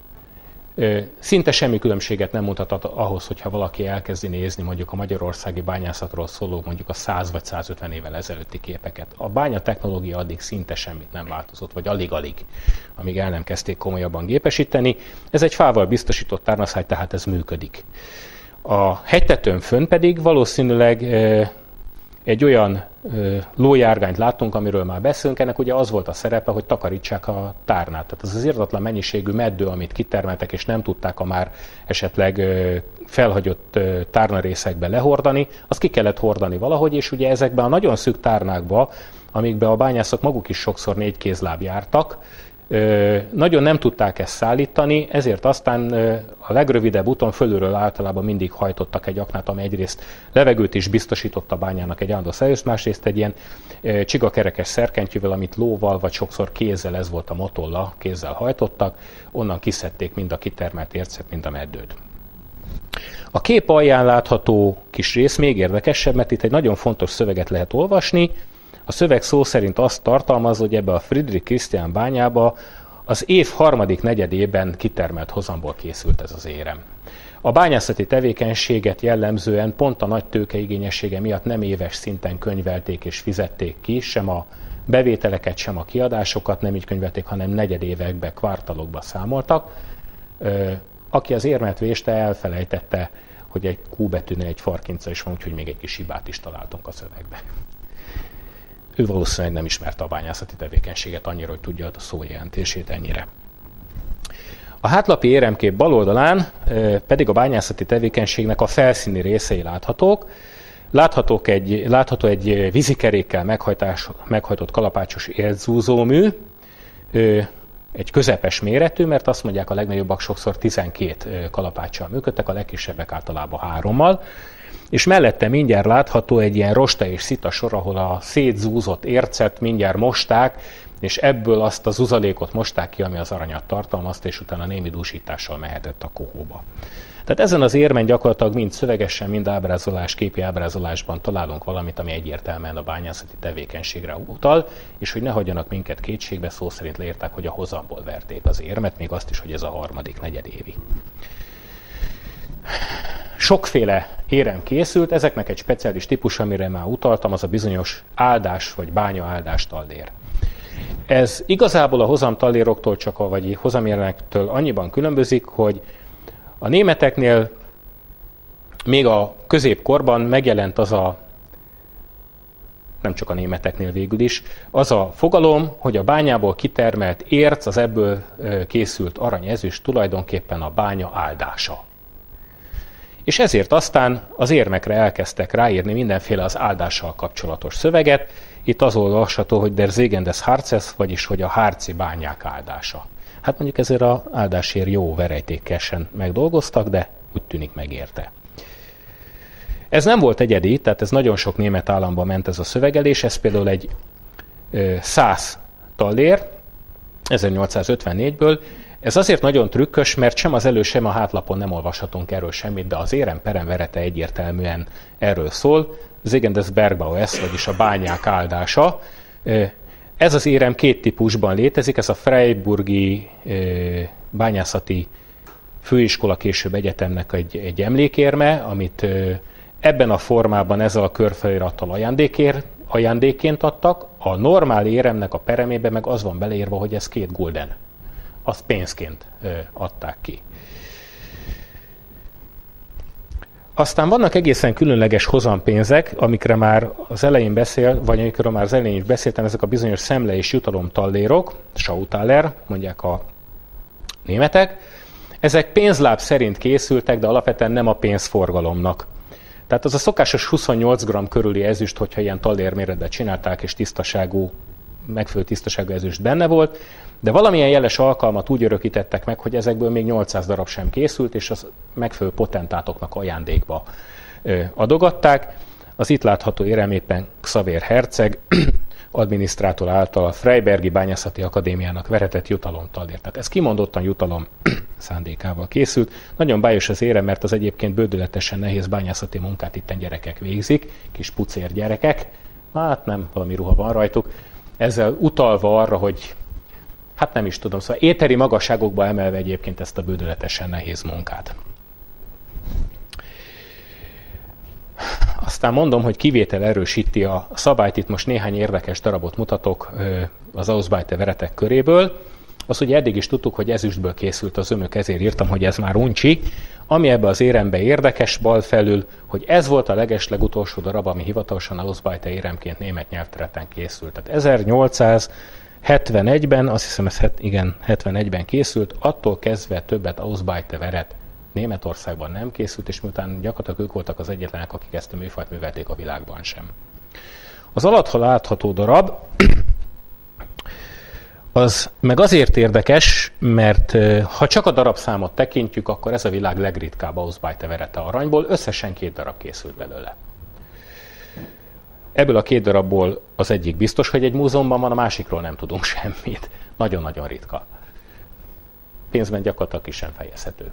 Szinte semmi különbséget nem mutat ahhoz, hogyha valaki elkezdi nézni mondjuk a magyarországi bányászatról szóló mondjuk a száz vagy százötven évvel ezelőtti képeket. A bánya technológia addig szinte semmit nem változott, vagy alig-alig, amíg el nem kezdték komolyabban gépesíteni. Ez egy fával biztosított tárnaszáj, tehát ez működik. A hegytetőn fönn pedig valószínűleg egy olyan lójárgányt láttunk, amiről már beszélünk, ennek ugye az volt a szerepe, hogy takarítsák a tárnát. Tehát az az irdatlan mennyiségű meddő, amit kitermeltek, és nem tudták a már esetleg felhagyott tárnarészekbe lehordani, azt ki kellett hordani valahogy, és ugye ezekben a nagyon szűk tárnákba, amikben a bányászok maguk is sokszor négy kézláb jártak, nagyon nem tudták ezt szállítani, ezért aztán a legrövidebb úton fölülről általában mindig hajtottak egy aknát, ami egyrészt levegőt is biztosított a bányának egy állandó szelőzt, másrészt egy ilyen csigakerekes szerkentyűvel, amit lóval vagy sokszor kézzel, ez volt a motolla, kézzel hajtottak, onnan kiszedték mind a kitermelt ércet, mind a meddőt. A kép alján látható kis rész még érdekesebb, mert itt egy nagyon fontos szöveget lehet olvasni. A szöveg szó szerint azt tartalmaz, hogy ebbe a Friedrich Christian bányába az év harmadik negyedében kitermelt hozamból készült ez az érem. A bányászati tevékenységet jellemzően pont a nagy tőkeigényessége miatt nem éves szinten könyvelték és fizették ki, sem a bevételeket, sem a kiadásokat nem így könyvelték, hanem negyedévekbe, kvartalokba számoltak. Aki az érmet véste, elfelejtette, hogy egy Q betűnél egy farkinca is van, úgyhogy még egy kis hibát is találtunk a szövegbe. Ő valószínűleg nem ismerte a bányászati tevékenységet annyira, hogy tudja a szó jelentését ennyire. A hátlapi éremkép bal oldalán pedig a bányászati tevékenységnek a felszíni részei láthatók. Láthatók egy, látható egy vízikerékkel meghajtás, meghajtott kalapácsos értzúzómű, egy közepes méretű, mert azt mondják, a legnagyobbak sokszor tizenkét kalapáccsal működtek, a legkisebbek általában hárommal. És mellette mindjárt látható egy ilyen rosta és szita sor, ahol a szétzúzott ércet mindjárt mosták, és ebből azt az uzalékot mosták ki, ami az aranyat tartalmazta, és utána némi dúsítással mehetett a kohóba. Tehát ezen az érmen gyakorlatilag mind szövegesen, mind ábrázolás, képi ábrázolásban találunk valamit, ami egyértelműen a bányászati tevékenységre utal, és hogy ne hagyjanak minket kétségbe, szó szerint leírták, hogy a hozamból verték az érmet, még azt is, hogy ez a harmadik negyedévi. Sokféle érem készült, ezeknek egy speciális típus, amire már utaltam, az a bizonyos áldás vagy bányaáldás tallér. Ez igazából a hozamtalléroktól, csak a vagy hozamérlektől annyiban különbözik, hogy a németeknél még a középkorban megjelent az a, nem csak a németeknél végül is, az a fogalom, hogy a bányából kitermelt érc, az ebből készült arany, ezüst tulajdonképpen a bánya áldása. És ezért aztán az érmekre elkezdtek ráírni mindenféle az áldással kapcsolatos szöveget. Itt az olvasható, hogy der Segen des Harzes, vagyis hogy a harci bányák áldása. Hát mondjuk ezért az áldásért jó verejtékesen megdolgoztak, de úgy tűnik megérte. Ez nem volt egyedi, tehát ez nagyon sok német államban ment ez a szövegelés, ez például egy szász tallér ezernyolcszázötvennégyből. Ez azért nagyon trükkös, mert sem az elő, sem a hátlapon nem olvashatunk erről semmit, de az érem peremverete egyértelműen erről szól. Segen des Bergbaues, vagyis a bányák áldása. Ez az érem két típusban létezik, ez a freiburgi bányászati főiskola, később egyetemnek egy, egy emlékérme, amit ebben a formában ezzel a körfelirattal ajándékért, ajándékként adtak, a normál éremnek a peremébe meg az van beleírva, hogy ez két gulden. Azt pénzként adták ki. Aztán vannak egészen különleges hozampénzek, amikre már az elején beszél, vagy amikről már az elején is beszéltem, ezek a bizonyos szemle- és jutalomtallérok, Schautaler, mondják a németek. Ezek pénzláb szerint készültek, de alapvetően nem a pénzforgalomnak. Tehát az a szokásos huszonnyolc gramm körüli ezüst, hogyha ilyen tallérméretben csinálták, és tisztaságú, megfelelő tisztaságú ezüst benne volt, de valamilyen jeles alkalmat úgy örökítettek meg, hogy ezekből még nyolcszáz darab sem készült, és az megfelelő potentátoknak ajándékba adogatták. Az itt látható érem éppen Xavér herceg, adminisztrátor által a Freibergi Bányászati Akadémiának veretett jutalomtallér. Tehát ez kimondottan jutalom szándékával készült. Nagyon bájos az érem, mert az egyébként bődületesen nehéz bányászati munkát itten gyerekek végzik, kis pucér gyerekek. Hát nem, valami ruha van rajtuk. Ezzel utalva arra, hogy hát nem is tudom, szóval éteri magasságokba emelve egyébként ezt a bődületesen nehéz munkát. Aztán mondom, hogy kivétel erősíti a szabályt, itt most néhány érdekes darabot mutatok az Ausbeute veretek köréből. Azt ugye eddig is tudtuk, hogy ezüstből készült az ömök, ezért írtam, hogy ez már uncsi. Ami ebbe az érembe érdekes bal felül, hogy ez volt a legeslegutolsó darab, ami hivatalosan Ausbeute éremként német nyelvtereten készült. Tehát ezernyolcszázhetvenegyben, azt hiszem ez igen, hetvenegyben készült, attól kezdve többet Ausbeute veret Németországban nem készült, és miután gyakorlatilag ők voltak az egyetlenek, akik ezt a műfajt művelték a világban sem. Az alatta látható darab, az meg azért érdekes, mert ha csak a darabszámot tekintjük, akkor ez a világ legritkább Ausbeute verete aranyból, összesen két darab készült belőle. Ebből a két darabból az egyik biztos, hogy egy múzeumban van, a másikról nem tudunk semmit. Nagyon-nagyon ritka. Pénzben gyakorlatilag is sem fejezhető.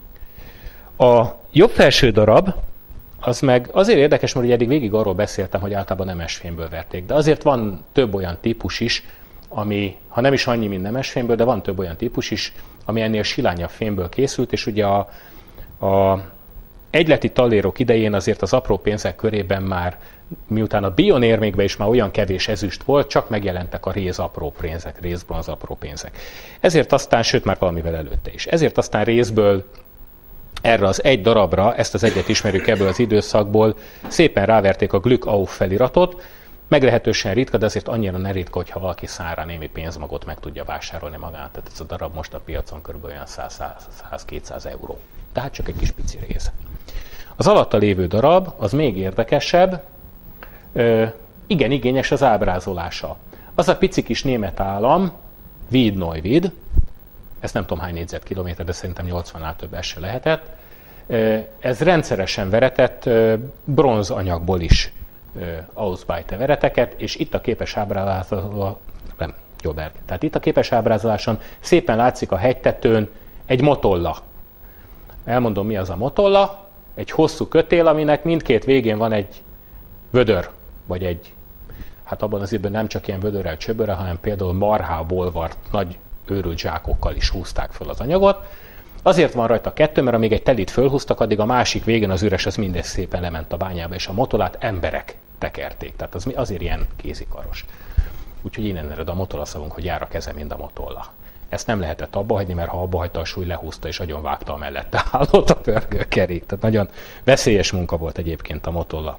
A jobb felső darab, az meg azért érdekes, mert ugye eddig végig arról beszéltem, hogy általában nemesfémből verték, de azért van több olyan típus is, ami, ha nem is annyi, mint nemesfémből, de van több olyan típus is, ami ennél silányabb fémből készült, és ugye a, a egyleti tallérok idején azért az apró pénzek körében már, miután a bionérmékben is már olyan kevés ezüst volt, csak megjelentek a réz apró pénzek, rézbronz apró pénzek. Ezért aztán, sőt már valamivel előtte is, ezért aztán részből erre az egy darabra, ezt az egyet ismerjük ebből az időszakból, szépen ráverték a Glück auf feliratot, meglehetősen ritka, de azért annyira ne ritka, hogyha valaki szára némi pénzmagot meg tudja vásárolni magának. Tehát ez a darab most a piacon kb. Olyan száz-kétszáz euró. Tehát csak egy kis pici rész. Az alatta lévő darab, az még érdekesebb, Ö, igen igényes az ábrázolása. Az a pici kis német állam, Vid Neuwied, ezt nem tudom hány négyzetkilométer, de szerintem nyolcvannál több ez se lehetett. Ez rendszeresen veretett bronzanyagból is Ausbeute vereteket, és itt a képes ábrázoláson, nem, Joberg, tehát itt a képes ábrázoláson szépen látszik a hegytetőn egy motolla. Elmondom, mi az a motolla. Egy hosszú kötél, aminek mindkét végén van egy vödör, vagy egy, hát abban az időben nem csak ilyen vödörrel, csöbörre, hanem például marhából vart nagy őrült zsákokkal is húzták föl az anyagot. Azért van rajta kettő, mert amíg egy telit fölhúztak, addig a másik végén az üres, az mindez szépen lement a bányába, és a motolát emberek tekerték. Tehát az azért ilyen kézikaros. Úgyhogy innen ered a motolla szavunk, hogy jár a keze, mint a motolla. Ezt nem lehetett abba hagyni, mert ha abba hagyta, a súly lehúzta, és agyon vágta a mellette állott a pörgőkerék. Tehát nagyon veszélyes munka volt egyébként a motolla.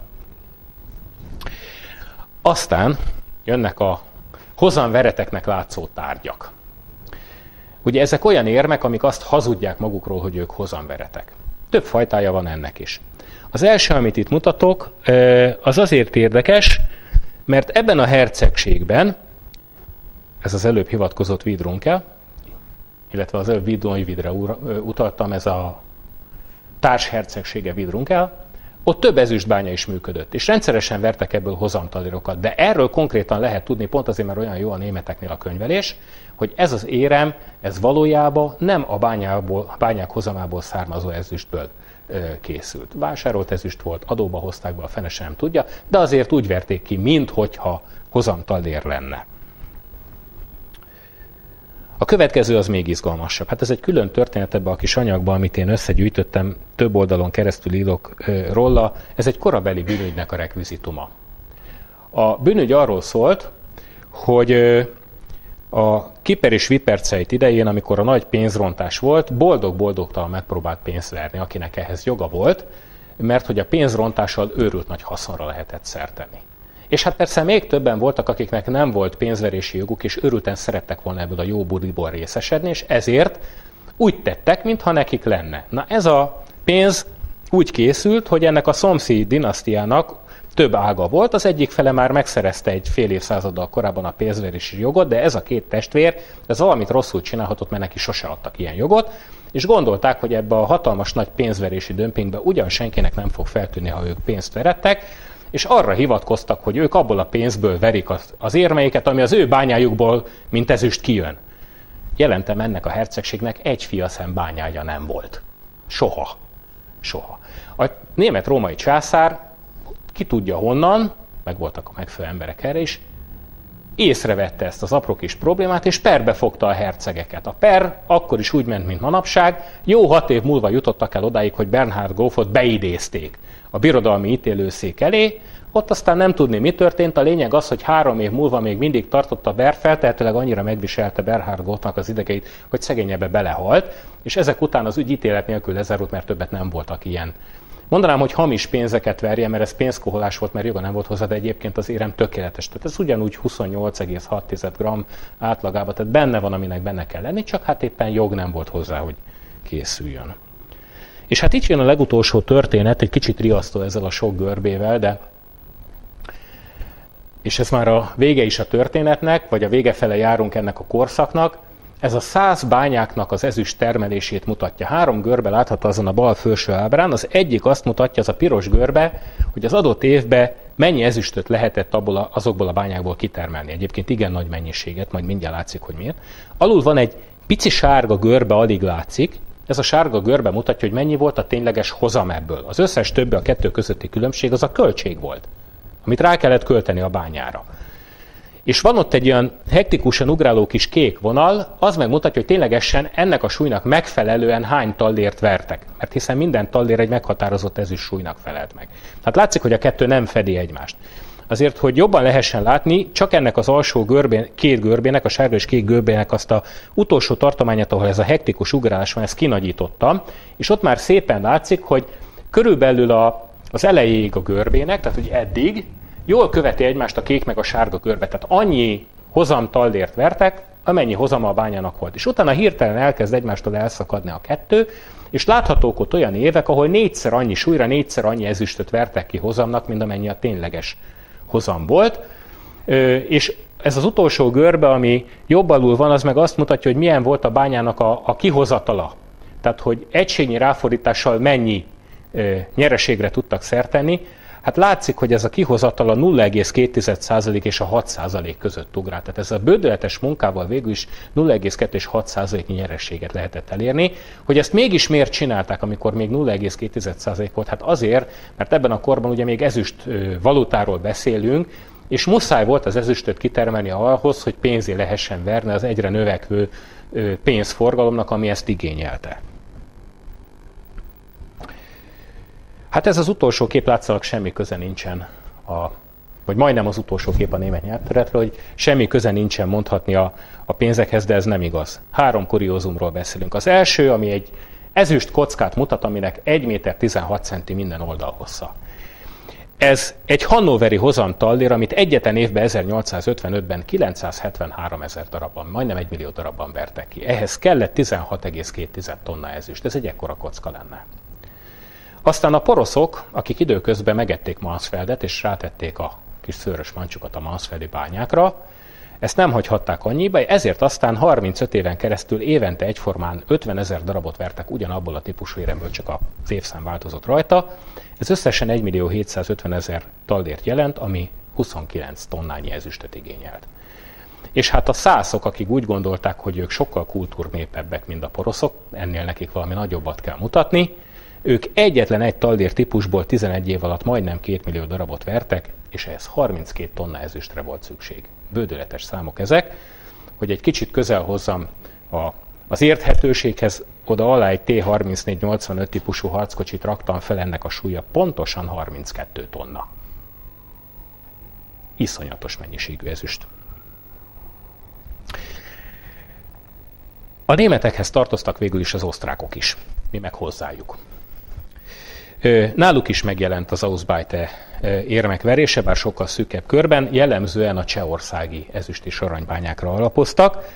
Aztán jönnek a hozamvereteknek látszó tárgyak. Ugye ezek olyan érmek, amik azt hazudják magukról, hogy ők hozamveretek. Több fajtája van ennek is. Az első, amit itt mutatok, az azért érdekes, mert ebben a hercegségben, ez az előbb hivatkozott Wiedrunkel, illetve az előbb Vid Neuwiedre utaltam, ez a társhercegsége Wiedrunkel, ott több ezüstbánya is működött, és rendszeresen vertek ebből hozamtallérokat. De erről konkrétan lehet tudni, pont azért, mert olyan jó a németeknél a könyvelés, hogy ez az érem, ez valójában nem a bányából, bányák hozamából származó ezüstből ö, készült. Vásárolt ezüst volt, adóba hozták be, a fene sem tudja, de azért úgy verték ki, minthogyha hozamtallér lenne. A A következő az még izgalmasabb. Hát ez egy külön történet ebben a kis anyagban, amit én összegyűjtöttem, több oldalon keresztül írok róla. Ez egy korabeli bűnügynek a rekvizituma. A bűnügy arról szólt, hogy a Kiper és Viperceit idején, amikor a nagy pénzrontás volt, boldog-boldogtalan megpróbált pénzt verni, akinek ehhez joga volt, mert hogy a pénzrontással őrült nagy haszonra lehetett szert tenni. És hát persze még többen voltak, akiknek nem volt pénzverési joguk, és őrülten szerettek volna ebből a jó buliból részesedni, és ezért úgy tettek, mintha nekik lenne. Na ez a pénz úgy készült, hogy ennek a szomszéd dinasztiának több ága volt, az egyik fele már megszerezte egy fél évszázaddal korábban a pénzverési jogot, de ez a két testvér, ez valamit rosszul csinálhatott, mert neki sose adtak ilyen jogot, és gondolták, hogy ebbe a hatalmas nagy pénzverési dömpingbe ugyan senkinek nem fog feltűnni, ha ők pénzt verettek, és arra hivatkoztak, hogy ők abból a pénzből verik az, az érmeiket, ami az ő bányájukból, mint ezüst kijön. Jelentem, ennek a hercegségnek egy fiaszem bányája nem volt. Soha. Soha. A német-római császár, ki tudja honnan, meg voltak a megfelelő emberek erre is, észrevette ezt az apró kis problémát, és perbe fogta a hercegeket. A per akkor is úgy ment, mint manapság. Jó hat év múlva jutottak el odáig, hogy Bernhard grófot beidézték a birodalmi ítélőszék elé. Ott aztán nem tudni, mi történt. A lényeg az, hogy három év múlva még mindig tartott a ber, feltehetőleg annyira megviselte Bernhard grófnak az idegeit, hogy szegényebbe belehalt, és ezek után az ügy ítélet nélkül lezárult, mert többet nem voltak ilyen. Mondanám, hogy hamis pénzeket verje, mert ez pénzkoholás volt, mert joga nem volt hozzá, de egyébként az érem tökéletes. Tehát ez ugyanúgy huszonnyolc egész hat gramm átlagában, tehát benne van, aminek benne kell lenni, csak hát éppen jog nem volt hozzá, hogy készüljön. És hát itt jön a legutolsó történet, egy kicsit riasztó ezzel a sok görbével, de és ez már a vége is a történetnek, vagy a vége fele járunk ennek a korszaknak. Ez a száz bányáknak az ezüst termelését mutatja. Három görbe látható azon a bal felső ábrán. Az egyik azt mutatja, az a piros görbe, hogy az adott évben mennyi ezüstöt lehetett abból a, azokból a bányákból kitermelni. Egyébként igen nagy mennyiséget, majd mindjárt látszik, hogy miért. Alul van egy pici sárga görbe, alig látszik. Ez a sárga görbe mutatja, hogy mennyi volt a tényleges hozam ebből. Az összes többi, a kettő közötti különbség az a költség volt, amit rá kellett költeni a bányára. És van ott egy olyan hektikusan ugráló kis kék vonal, az megmutatja, hogy ténylegesen ennek a súlynak megfelelően hány tallért vertek. Mert hiszen minden tallér egy meghatározott ezüst súlynak felelt meg. Tehát látszik, hogy a kettő nem fedi egymást. Azért, hogy jobban lehessen látni, csak ennek az alsó görbé, két görbének, a sárga és kék görbének azt a utolsó tartományát, ahol ez a hektikus ugrálás van, ezt kinagyítottam, és ott már szépen látszik, hogy körülbelül a, az elejéig a görbének, tehát hogy eddig, jól követi egymást a kék meg a sárga görbe, tehát annyi hozam tallért vertek, amennyi hozama a bányának volt. És utána hirtelen elkezd egymástól elszakadni a kettő, és láthatók ott olyan évek, ahol négyszer annyi súlyra, négyszer annyi ezüstöt vertek ki hozamnak, mint amennyi a tényleges hozam volt. És ez az utolsó görbe, ami jobb alul van, az meg azt mutatja, hogy milyen volt a bányának a, a kihozatala. Tehát, hogy egységnyi ráfordítással mennyi nyereségre tudtak szert tenni. Hát látszik, hogy ez a kihozatal a nulla egész két százalék és a hat százalék között ugrál. Tehát ez a bődöletes munkával végül is nulla egész kettő és hat százaléknyi nyerességet lehetett elérni. Hogy ezt mégis miért csinálták, amikor még nulla egész két százalék volt? Hát azért, mert ebben a korban ugye még ezüst valutáról beszélünk, és muszáj volt az ezüstöt kitermelni ahhoz, hogy pénzé lehessen verni az egyre növekvő pénzforgalomnak, ami ezt igényelte. Hát ez az utolsó kép látszólag semmi köze nincsen, a, vagy majdnem az utolsó kép a német nyelvterületről, hogy semmi köze nincsen mondhatni a, a pénzekhez, de ez nem igaz. Három kuriózumról beszélünk. Az első, ami egy ezüst kockát mutat, aminek egy méter tizenhat centi minden oldalhossza. Ez egy hannoveri hozam tallér, amit egyetlen évben ezernyolcszázötvenötben kilencszázhetvenhárom ezer darabban, majdnem egy millió darabban vertek ki. Ehhez kellett tizenhat egész két tonna ezüst, ez egy ekkora kocka lenne. Aztán a poroszok, akik időközben megették Mansfeldet, és rátették a kis szőrös mancsukat a mansfeldi bányákra, ezt nem hagyhatták annyiba, ezért aztán harmincöt éven keresztül évente egyformán ötven ezer darabot vertek ugyanabból a típusú éremből, csak az évszám változott rajta. Ez összesen egy millió hétszázötven ezer tallért jelent, ami huszonkilenc tonnányi ezüstöt igényelt. És hát a szászok, akik úgy gondolták, hogy ők sokkal kultúrnépebbek, mint a poroszok, ennél nekik valami nagyobbat kell mutatni, ők egyetlen egy tallér típusból tizenegy év alatt majdnem két millió darabot vertek, és ehhez harminckét tonna ezüstre volt szükség. Bődöletes számok ezek, hogy egy kicsit közel hozzam A, az érthetőséghez oda alá egy T harmincnégy nyolcvanöt típusú harckocsit raktam fel, ennek a súlya pontosan harminckettő tonna. Iszonyatos mennyiségű ezüst. A németekhez tartoztak végül is az osztrákok is, mi meg hozzájuk. Náluk is megjelent az Ausbeute érmek verése, bár sokkal szűkebb körben, jellemzően a csehországi ezüst és aranybányákra alapoztak.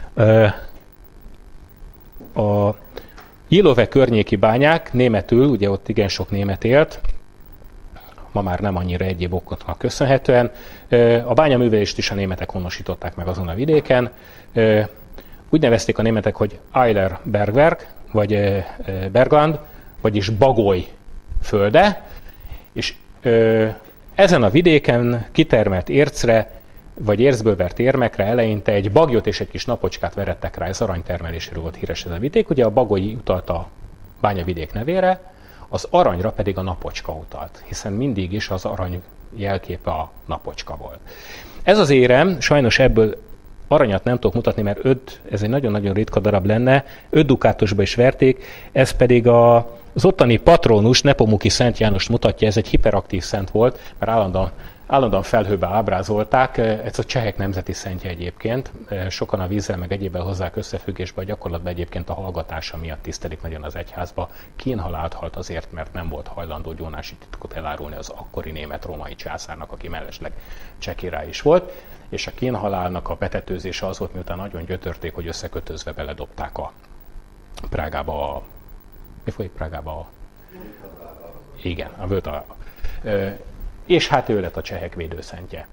A Jilove környéki bányák, németül, ugye ott igen sok német élt, ma már nem annyira egyéb okoknak köszönhetően, a bányaművelést is a németek honosították meg azon a vidéken. Úgy nevezték a németek, hogy Eiler Bergwerk, vagy Bergland, vagyis bagoly földe, és ö, ezen a vidéken kitermelt ércre, vagy ércből vert érmekre eleinte egy bagyot és egy kis napocskát verettek rá, ez aranytermeléséről volt híres ez a vidék. Ugye a bagoly utalt a bányavidék nevére, az aranyra pedig a napocska utalt, hiszen mindig is az arany jelképe a napocska volt. Ez az érem, sajnos ebből aranyat nem tudok mutatni, mert öt, ez egy nagyon-nagyon ritka darab lenne, öt dukátosba is verték, ez pedig a, az ottani patronus, Nepomuki Szent Jánost mutatja, ez egy hiperaktív szent volt, mert állandóan, állandóan felhőbe ábrázolták, ez a csehek nemzeti szentje egyébként, sokan a vízzel meg egyébben hozzák összefüggésbe, a gyakorlatban egyébként a hallgatása miatt tisztelik nagyon az egyházba. Kínhalált halt azért, mert nem volt hajlandó gyónási titkot elárulni az akkori német-római császárnak, aki mellesleg cseh király is volt. És a kínhalálnak a betetőzése az volt, miután nagyon gyötörték, hogy összekötözve beledobták a Prágába a... Mi folyik Prágába a... Igen, a Völta. És hát ő lett a csehek védőszentje.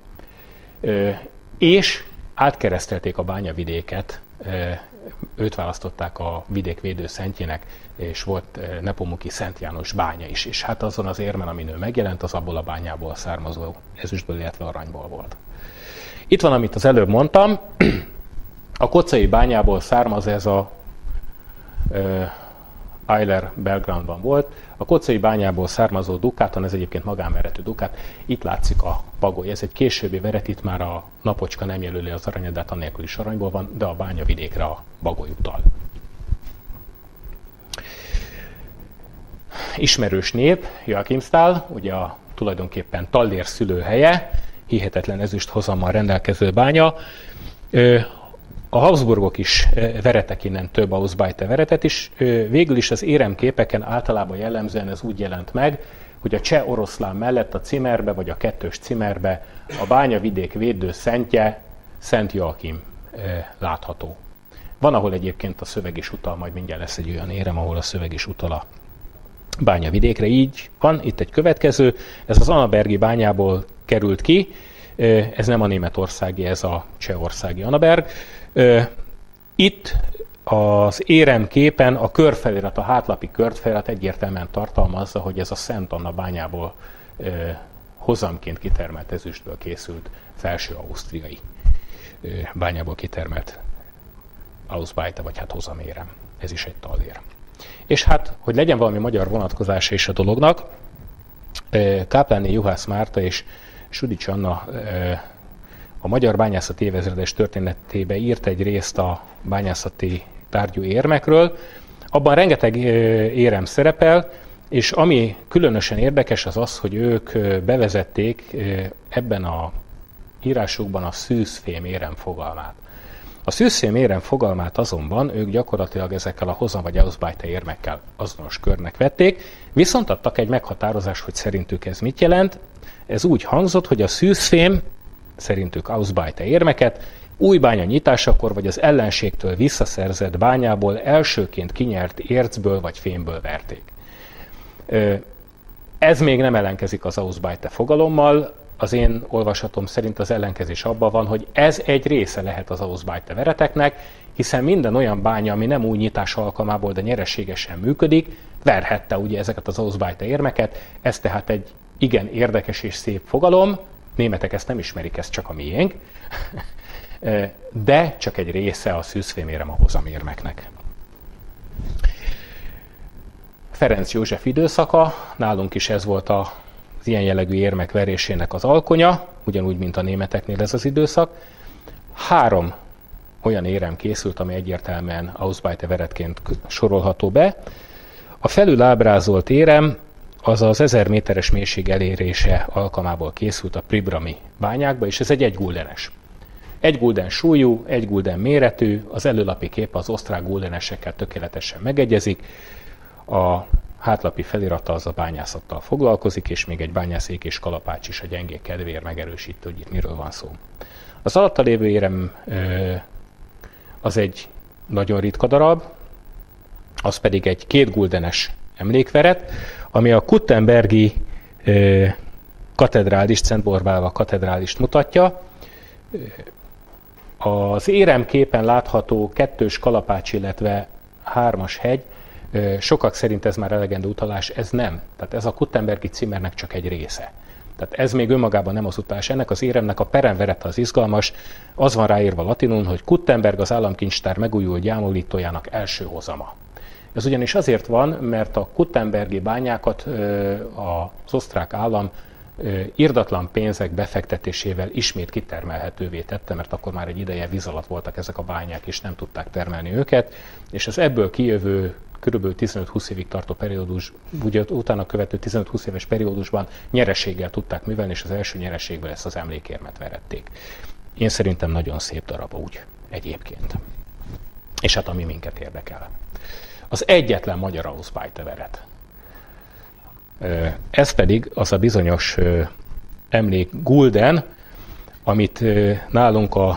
És átkeresztelték a bányavidéket, őt választották a vidék védőszentjének, és volt Nepomuki Szent János bánya is. És hát azon az érmen, amin ő megjelent, az abból a bányából származó ezüstből, illetve aranyból volt. Itt van, amit az előbb mondtam, a Koczai bányából származ ez a uh, Eiler Belgrandban volt. A Koczai bányából származó dukáton, ez egyébként magánveretű dukát, itt látszik a bagoly. Ez egy későbbi veret, itt már a napocska nem jelöli az aranyat, de hát annélkül is aranyból van, de a bányavidékre a bagoly utal. Ismerős nép, Joachimsthal, ugye a tulajdonképpen Tallér szülőhelye, hihetetlen ezüst hozammal rendelkező bánya. A Habsburgok is veretek innen több Ausbeute veretet is. Végül is az éremképeken általában jellemzően ez úgy jelent meg, hogy a cseh oroszlán mellett a címerbe, vagy a kettős címerbe a bányavidék védő szentje, Szent Joachim látható. Van, ahol egyébként a szöveg is utal, majd mindjárt lesz egy olyan érem, ahol a szöveg is utal a bányavidékre. Így van, itt egy következő, ez az Annabergi bányából került ki, ez nem a németországi, ez a csehországi Annaberg. Itt az éremképen a körfelirat, a hátlapi körfelirat egyértelműen tartalmazza, hogy ez a Szent Anna bányából hozamként kitermelt ezüstből készült felső ausztriai bányából kitermelt Ausbeute, vagy hát hozamérem. Ez is egy tallér. És hát, hogy legyen valami magyar vonatkozása is a dolognak, Kápláné Juhász Márta és Sudics Anna a magyar bányászati évezredes történetébe írt egy részt a bányászati tárgyú érmekről. Abban rengeteg érem szerepel, és ami különösen érdekes az az, hogy ők bevezették ebben a írásukban a szűzfém érem fogalmát. A szűzfém érem fogalmát azonban ők gyakorlatilag ezekkel a hozam vagy Ausbeute érmekkel azonos körnek vették, viszont adtak egy meghatározást, hogy szerintük ez mit jelent. Ez úgy hangzott, hogy a szűzfém, szerintük Ausbeute érmeket, új bánya nyitásakor vagy az ellenségtől visszaszerzett bányából elsőként kinyert ércből vagy fémből verték. Ez még nem ellenkezik az Ausbeute fogalommal, az én olvasatom szerint az ellenkezés abban van, hogy ez egy része lehet az Ausbeute vereteknek, hiszen minden olyan bánya, ami nem új nyitás alkalmából, de nyereségesen működik, verhette ugye ezeket az Ausbeute érmeket, ez tehát egy igen érdekes és szép fogalom, németek ezt nem ismerik, ez csak a miénk, de csak egy része a szűzfémérem a hozamérmeknek. Ferenc József időszaka, nálunk is ez volt az ilyen jellegű érmek verésének az alkonya, ugyanúgy, mint a németeknél ez az időszak. Három olyan érem készült, ami egyértelműen Ausbeute-veretként sorolható be. A felül ábrázolt érem az az ezer méteres mélység elérése alkalmából készült a Pribrami bányákba, és ez egy egy guldenes. Egy gulden súlyú, egy gulden méretű, az előlapi kép az osztrák guldenesekkel tökéletesen megegyezik, a hátlapi felirata az a bányászattal foglalkozik, és még egy bányászék és kalapács is a gyengék kedvéért megerősítő, hogy itt miről van szó. Az alatta lévő érem az egy nagyon ritka darab, az pedig egy két guldenes emlékveret, ami a Kuttenbergi katedrális, Szentborbálva katedrálist mutatja. Az éremképen látható kettős kalapács, illetve hármas hegy, sokak szerint ez már elegendő utalás, ez nem. Tehát ez a Kuttenbergi címernek csak egy része. Tehát ez még önmagában nem az utalás. Ennek az éremnek a peremverete az izgalmas, az van ráírva latinul, hogy Kuttenberg az államkincstár megújult gyámolítójának első hozama. Ez ugyanis azért van, mert a Kuttenbergi bányákat az osztrák állam irdatlan pénzek befektetésével ismét kitermelhetővé tette, mert akkor már egy ideje víz alatt voltak ezek a bányák, és nem tudták termelni őket, és az ebből kijövő kb. tizenöt-húsz évig tartó periódus, ugye utána követő tizenöt-húsz éves periódusban nyereséggel tudták művelni, és az első nyereségből ezt az emlékérmet verették. Én szerintem nagyon szép darab úgy, egyébként. És hát ami minket érdekel. Az egyetlen magyar Ausbeute-veret. Ez pedig az a bizonyos emlék gulden, amit nálunk a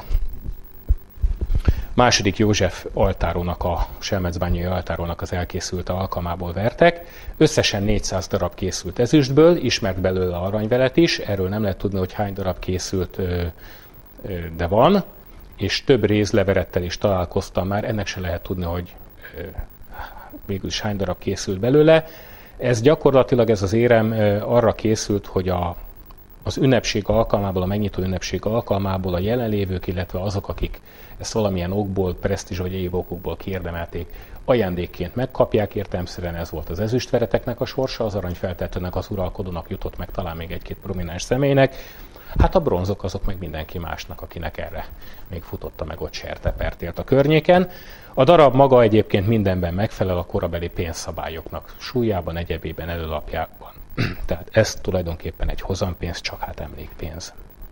második József altárónak, a Selmecbányai altárónak az elkészült alkalmából vertek. Összesen négyszáz darab készült ezüstből, ismert belőle aranyvelet is, erről nem lehet tudni, hogy hány darab készült, de van, és több rézleverettel is találkoztam már, ennek se lehet tudni, hogy végülis hány darab készült belőle. Ez gyakorlatilag, ez az érem arra készült, hogy a, az ünnepség alkalmából, a megnyitó ünnepség alkalmából a jelenlévők, illetve azok, akik ezt valamilyen okból, presztízs vagy egyéb okokból kiérdemelték, ajándékként megkapják. Értelemszerűen ez volt az ezüstvereteknek a sorsa, az aranyfeltetőnek, az uralkodónak jutott meg, talán még egy-két prominens személynek. Hát a bronzok azok meg mindenki másnak, akinek erre még futotta meg ott sertepert élt a környéken. A darab maga egyébként mindenben megfelel a korabeli pénzszabályoknak, súlyában, egyebében, előlapjában. Tehát ez tulajdonképpen egy hozampénz, csak hát emlékpénz.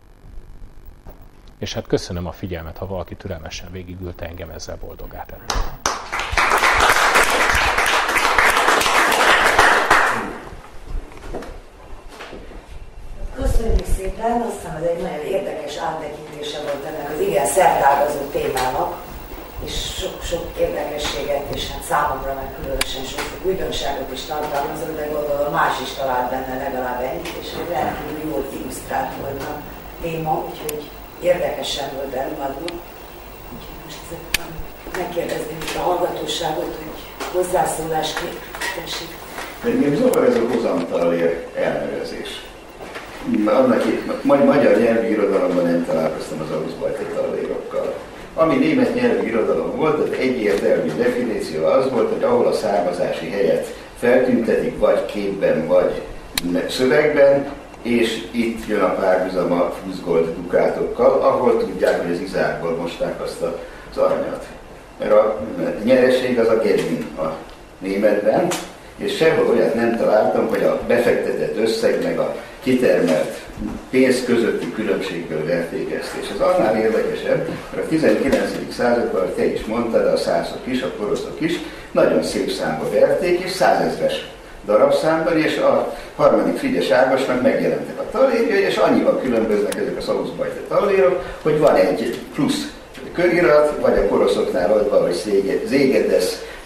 És hát köszönöm a figyelmet, ha valaki türelmesen végigült, engem ezzel boldogá tett. Köszönjük szépen, azt hiszem, ez egy nagyon érdekes áttekintése volt ennek az igen szertágazó témának, és sok-sok érdekességet, és hát számomra meg különösen sok újdonságot is tartalmazott, de gondolom más is talált benne legalább ennyit, és hogy rendkívül jól illusztrált volt a téma, úgyhogy érdekesen volt előadva. Úgyhogy most szépen megkérdezném a hallgatóságot, hogy hozzászólásképp tessék. Engem zavar ez a hozamtalér elnevezés. Annak magyar nyelvi irodalomban nem találkoztam az Ausbeute talérokkal. Ami német nyelvi irodalom volt, az egyértelmű definíció az volt, hogy ahol a származási helyet feltüntetik, vagy képben, vagy szövegben, és itt jön a párhuzam a fuzgold dukátokkal, ahol tudják, hogy az izákból mosták azt az aranyat. Mert a nyereség az a Gewinn a németben, és sehol olyat nem találtam, hogy a befektetett összeg meg a kitermelt pénz közötti különbségből verték ezt. És ez annál érdekesebb, mert a tizenkilencedik században, te is mondtad, a szászok is, a poroszok is nagyon szép számba verték, és százezres darabszámban, és a harmadik Frigyes Ágosnak megjelentek a talérjai, és annyiban különböznek ezek a Ausbeute talérok, hogy van egy plusz körirat, vagy a poroszoknál ott van, hogy Zégedes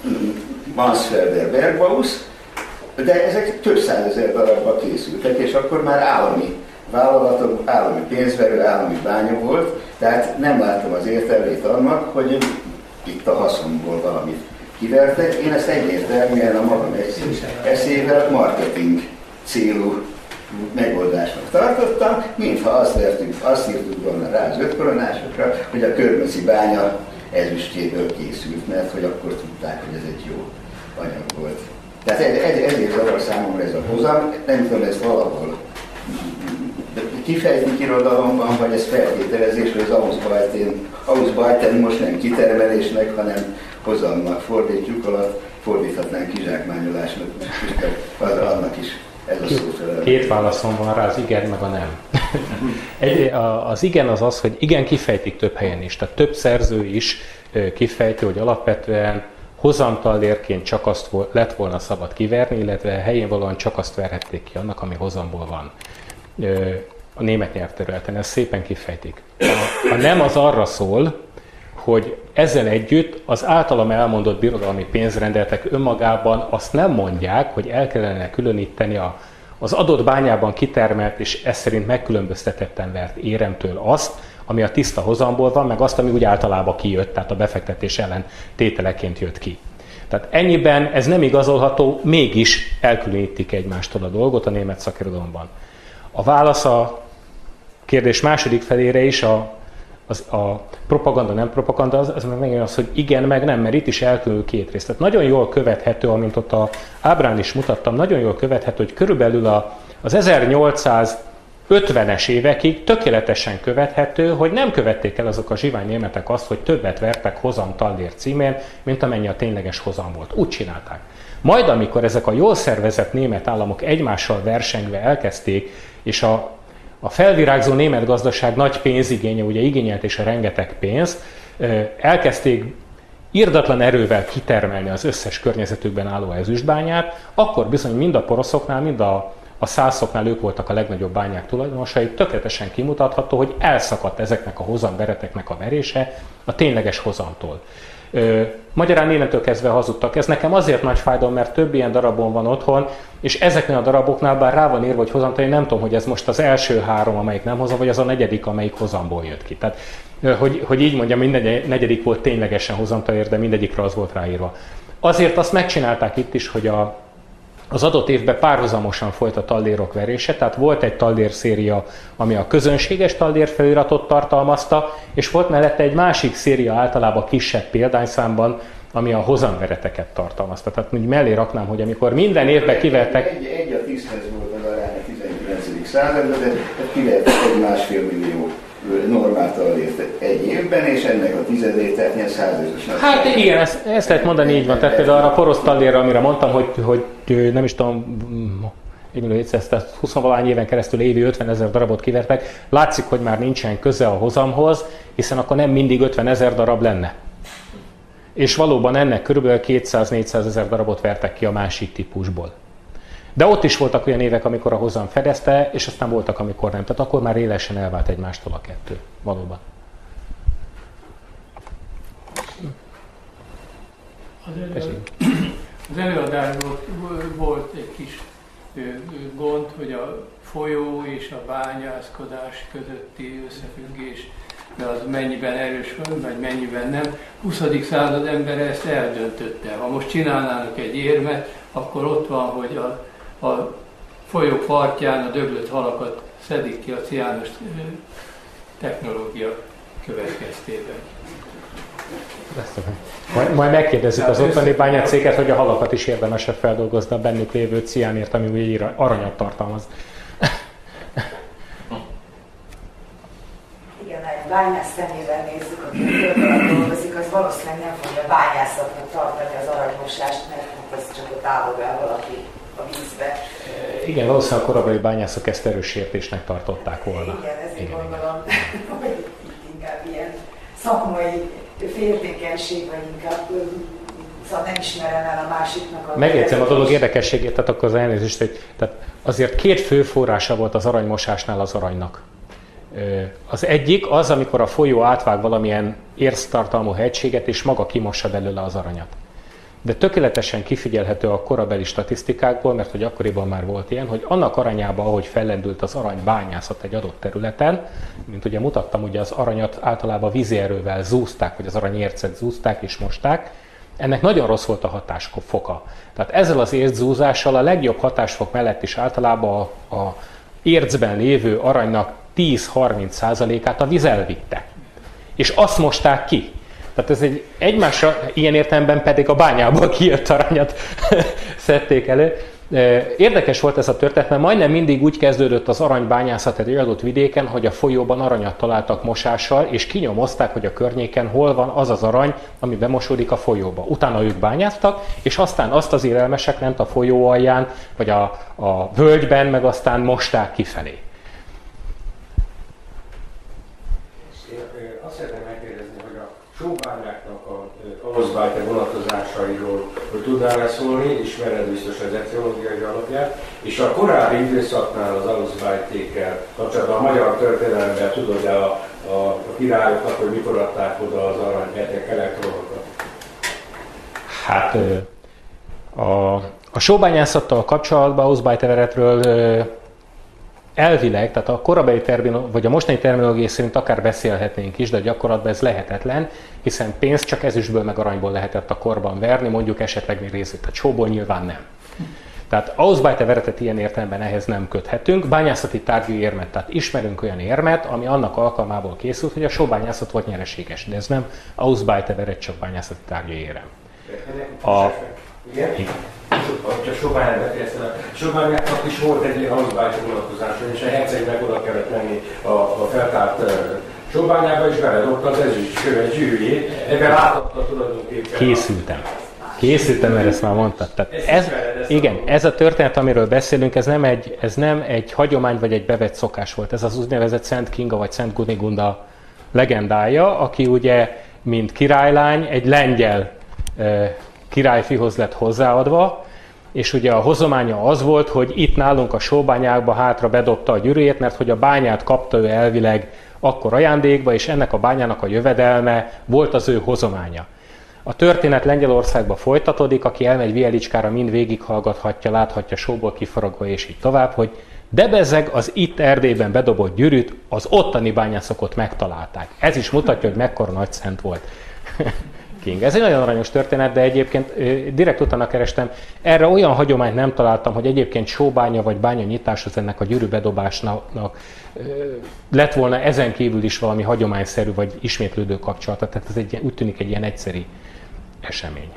Mansfelder Bergbaus, de ezek több százezer darabban készültek, és akkor már állami vállalatok, állami pénzverő, állami bánya volt, tehát nem láttam az értelmét annak, hogy itt a haszonból valamit kivertek. Én ezt egyértelműen a magam eszével marketing célú megoldásnak tartottam, mintha azt, vertünk, azt írtuk volna rá az ötkoronásokra, hogy a körmözi bánya ezüstjéből készült, mert hogy akkor tudták, hogy ez egy jó anyag volt. Tehát ez, ez, ezért zavar számomra ez a hozam, nem tudom, ezt valahol kifejtik irodalomban, vagy ez feltételezés, hogy az Ausbeuten, Ausbeuten most nem kitermelésnek, hanem hozamnak fordítjuk, alatt fordíthatnánk kizsákmányolásnak, és annak is ez a szó felel. Két válaszom van rá, az igen meg a nem. Egy, az igen az az, hogy igen kifejtik több helyen is, tehát több szerző is kifejti, hogy alapvetően hozamtallérként csak azt lett volna szabad kiverni, illetve helyén valóan csak azt verhették ki annak, ami hozamból van. A német nyelvterületen, ezt szépen kifejtik. A, a nem az arra szól, hogy ezzel együtt az általam elmondott birodalmi pénzrendeletek önmagában azt nem mondják, hogy el kellene különíteni a, az adott bányában kitermelt és ez szerint megkülönböztetetten vert éremtől azt, ami a tiszta hozamból van, meg azt, ami úgy általában kijött, tehát a befektetés ellen tételeként jött ki. Tehát ennyiben ez nem igazolható, mégis elkülönítik egymástól a dolgot a német szakirodalomban. A válasz a kérdés második felére is, a, az, a propaganda, nem propaganda, az, az meg az, hogy igen, meg nem, mert itt is elkülönül két részt. Tehát nagyon jól követhető, amint ott a ábrán is mutattam, nagyon jól követhető, hogy körülbelül a, az ezernyolcszázötvenes évekig tökéletesen követhető, hogy nem követték el azok a zsivány németek azt, hogy többet vertek hozam tallér címén, mint amennyi a tényleges hozam volt. Úgy csinálták. Majd amikor ezek a jól szervezett német államok egymással versengve elkezdték, és a, a felvirágzó német gazdaság nagy pénzigénye, ugye igényelt és a rengeteg pénz, elkezdték irdatlan erővel kitermelni az összes környezetükben álló ezüstbányát, akkor bizony mind a poroszoknál, mind a, a szászoknál ők voltak a legnagyobb bányák tulajdonosai, tökéletesen kimutatható, hogy elszakadt ezeknek a hozamvereteknek a verése a tényleges hozamtól. Ö, magyarán innentől kezdve hazudtak. Ez nekem azért nagy fájdalom, mert több ilyen darabon van otthon, és ezeknél a daraboknál bár rá van írva, hogy hozamtól, én nem tudom, hogy ez most az első három, amelyik nem hozam, vagy az a negyedik, amelyik hozamból jött ki. Tehát, hogy, hogy így mondjam, minden negyedik volt ténylegesen hozamtalér, de mindegyikre az volt ráírva. Azért azt megcsinálták itt is, hogy a az adott évben párhuzamosan folyt a tallérok verése, tehát volt egy tallér széria, ami a közönséges tallér feliratot tartalmazta, és volt mellette egy másik széria, általában kisebb példányszámban, ami a hozamvereteket tartalmazta. Tehát úgy mellé raknám, hogy amikor minden évben kivertek... Egy, egy a tízhez volt az arány a tizenkilencedik században, de kivertek egy másfél millió normál tallért egy évben, és ennek a tizedét, tehát ilyen százezres. Hát igen, ezt, ezt lehet mondani, így van. Tehát például arra a porosz tallérra, amire mondtam, hogy, hogy nem is tudom, egy millió hétszáz, tehát húsz-valahány éven keresztül évi ötvenezer darabot kivertek, látszik, hogy már nincsen köze a hozamhoz, hiszen akkor nem mindig ötvenezer darab lenne. És valóban ennek körülbelül kétszáz-négyszázezer darabot vertek ki a másik típusból. De ott is voltak olyan évek, amikor a hozam fedezte, és aztán voltak, amikor nem. Tehát akkor már élesen elvált egymástól a kettő. Valóban. Az, elő, az előadásban volt egy kis gond, hogy a folyó és a bányászkodás közötti összefüggés, de az mennyiben erős van, vagy mennyiben nem. huszadik század embere ezt eldöntötte. Ha most csinálnának egy érmet, akkor ott van, hogy a a folyók partján a döglött halakat szedik ki a ciános technológia következtében. Majd, majd megkérdezzük az ottani bányacéget, hogy a halakat is érdemes feldolgozni a bennük lévő ciánért, ami ugye aranyat tartalmaz. Igen, egy bányász szemével nézzük, aki földalatt dolgozik, az valószínűleg nem fogja bányászatnak tartani az aranymosást, mert az csak ott állogál valaki a vízbe. Igen, valószínűleg a korabeli bányászok ezt erős sértésnek tartották volna. Igen, ezért igen, gondolom, hogy inkább ilyen szakmai féltékenység, vagy inkább szóval nem ismerem el a másiknak a... Megjegyzem a dolog érdekességét, tehát akkor az elnézést, hogy tehát azért két fő forrása volt az aranymosásnál az aranynak. Az egyik az, amikor a folyó átvág valamilyen érctartalmú hegységet, és maga kimossa belőle az aranyat. De tökéletesen kifigyelhető a korabeli statisztikákból, mert hogy akkoriban már volt ilyen, hogy annak arányában, ahogy fellendült az aranybányászat egy adott területen, mint ugye mutattam, ugye az aranyat általában vízi erővel zúzták, vagy az aranyércet zúzták és mosták, ennek nagyon rossz volt a hatásfoka. Tehát ezzel az érczúzással a legjobb hatásfok mellett is általában a, a ércben lévő aranynak tíz-harminc százalékát a víz elvitte. És azt mosták ki. Tehát ez egy egymásra, ilyen értelemben pedig a bányából kijött aranyat szedték elő. Érdekes volt ez a történet, mert majdnem mindig úgy kezdődött az aranybányászat egy adott vidéken, hogy a folyóban aranyat találtak mosással, és kinyomozták, hogy a környéken hol van az az arany, ami bemosódik a folyóba. Utána ők bányáztak, és aztán azt az élelmesek lent a folyó alján, vagy a, a völgyben, meg aztán mosták kifelé. Azt szeretném megkérdezni, hogy a sóbányáknak a Ausbeute vonatkozásairól, hogy tudnál-e szólni, ismered biztos az etiológiai alapját, és a korábbi időszaknál az Ausbeute-kkel kapcsolatban a magyar történelemben tudod-e a, a, a királyoknak, hogy mikor adták oda az aranyhetek elektronokat? Hát a, a sóbányászattal kapcsolatban Ausbeute veretről elvileg, tehát a korabeli terminológia, vagy a mostani terminológia szerint akár beszélhetnénk is, de gyakorlatban ez lehetetlen, hiszen pénzt csak ezüstből meg aranyból lehetett a korban verni, mondjuk esetleg még részét, tehát sóból nyilván nem. Tehát Ausbeute veretet ilyen értelemben ehhez nem köthetünk, bányászati tárgyú érmet, tehát ismerünk olyan érmet, ami annak alkalmából készült, hogy a sóbányászat volt nyereséges, de ez nem Ausbeute veret, csak bányászati tárgyú érem. A... Igen? Igen. Ha sóbányát befejeztem, a sóbányáknak is volt egy ilyen Ausbeute vonatkozása, és a hercegnek oda kellett menni a, a feltárt uh, sóbányába, és beledobta az ezüst követ zsűrjét, ebben láthatta tulajdonképpen. Készültem. Készültem, mert ezt már mondtad. Tehát ez, igen, ez a történet, amiről beszélünk, ez nem, egy, ez nem egy hagyomány vagy egy bevett szokás volt. Ez az úgynevezett Szent Kinga vagy Szent Gunigunda legendája, aki ugye, mint királylány, egy lengyel uh, királyfihoz lett hozzáadva, és ugye a hozománya az volt, hogy itt nálunk a sóbányákba hátra bedobta a gyűrűjét, mert hogy a bányát kapta ő elvileg akkor ajándékba, és ennek a bányának a jövedelme volt az ő hozománya. A történet Lengyelországba folytatódik, aki elmegy Vielicskára, mind végighallgathatja, láthatja sóból kifaragva, és így tovább, hogy de bezzeg az itt Erdélyben bedobott gyűrűt az ottani bányászok ott megtalálták. Ez is mutatja, hogy mekkora nagy szent volt. King. Ez egy nagyon aranyos történet, de egyébként direkt utána kerestem. Erre olyan hagyományt nem találtam, hogy egyébként sóbánya vagy bányanyitáshoz ennek a gyűrűbedobásnak lett volna ezen kívül is valami hagyományszerű vagy ismétlődő kapcsolata. Tehát ez egy, úgy tűnik egy ilyen egyszeri esemény.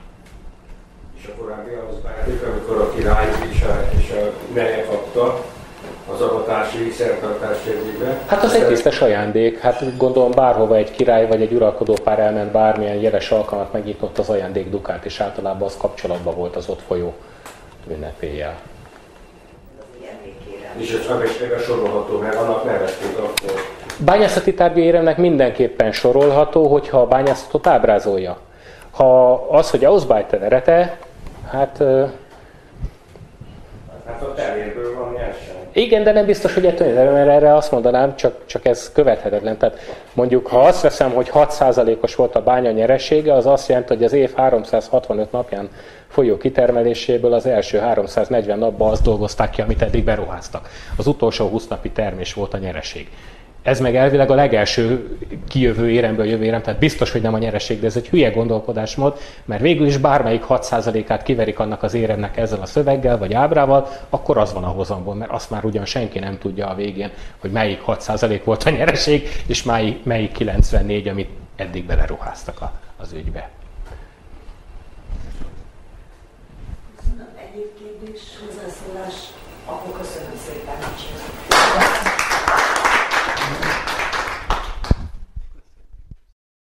És a korábbi Ausbeute, amikor a király és a, és a neje kapta az avatási, szertartási egyikbe. Hát az egy tisztes ajándék. Hát gondolom bárhova egy király vagy egy uralkodópár elment, bármilyen jeles alkalmat megnyitott az ajándék dukát, és általában az kapcsolatban volt az ott folyó ünnepéllyel. És ez ebben sorolható, mert annak nevezték akkor. Bányászati tárgyú éremnek mindenképpen sorolható, hogyha a bányászatot ábrázolja. Ha az, hogy Ausbeute verete, hát... Hát a telérből van nyerseny. Igen, de nem biztos, hogy ettől, mert erre azt mondanám, csak, csak ez követhetetlen. Tehát mondjuk, ha azt veszem, hogy hat százalékos volt a bánya nyeresége, az azt jelenti, hogy az év háromszázhatvanöt napján folyó kitermeléséből az első háromszáznegyven napban azt dolgozták ki, amit eddig beruháztak. Az utolsó húsz napi termés volt a nyereség. Ez meg elvileg a legelső kijövő éremből jövő érem, tehát biztos, hogy nem a nyereség, de ez egy hülye gondolkodásmód, mert végül is bármelyik hat százalékát kiverik annak az éremnek ezzel a szöveggel vagy ábrával, akkor az van a hozamból, mert azt már ugyan senki nem tudja a végén, hogy melyik hat százalék volt a nyereség, és melyik, melyik kilencvennégy, amit eddig beleruháztak a, az ügybe. Köszönöm. Egyéb kérdés, hozzászólás, akkor köszönöm szépen.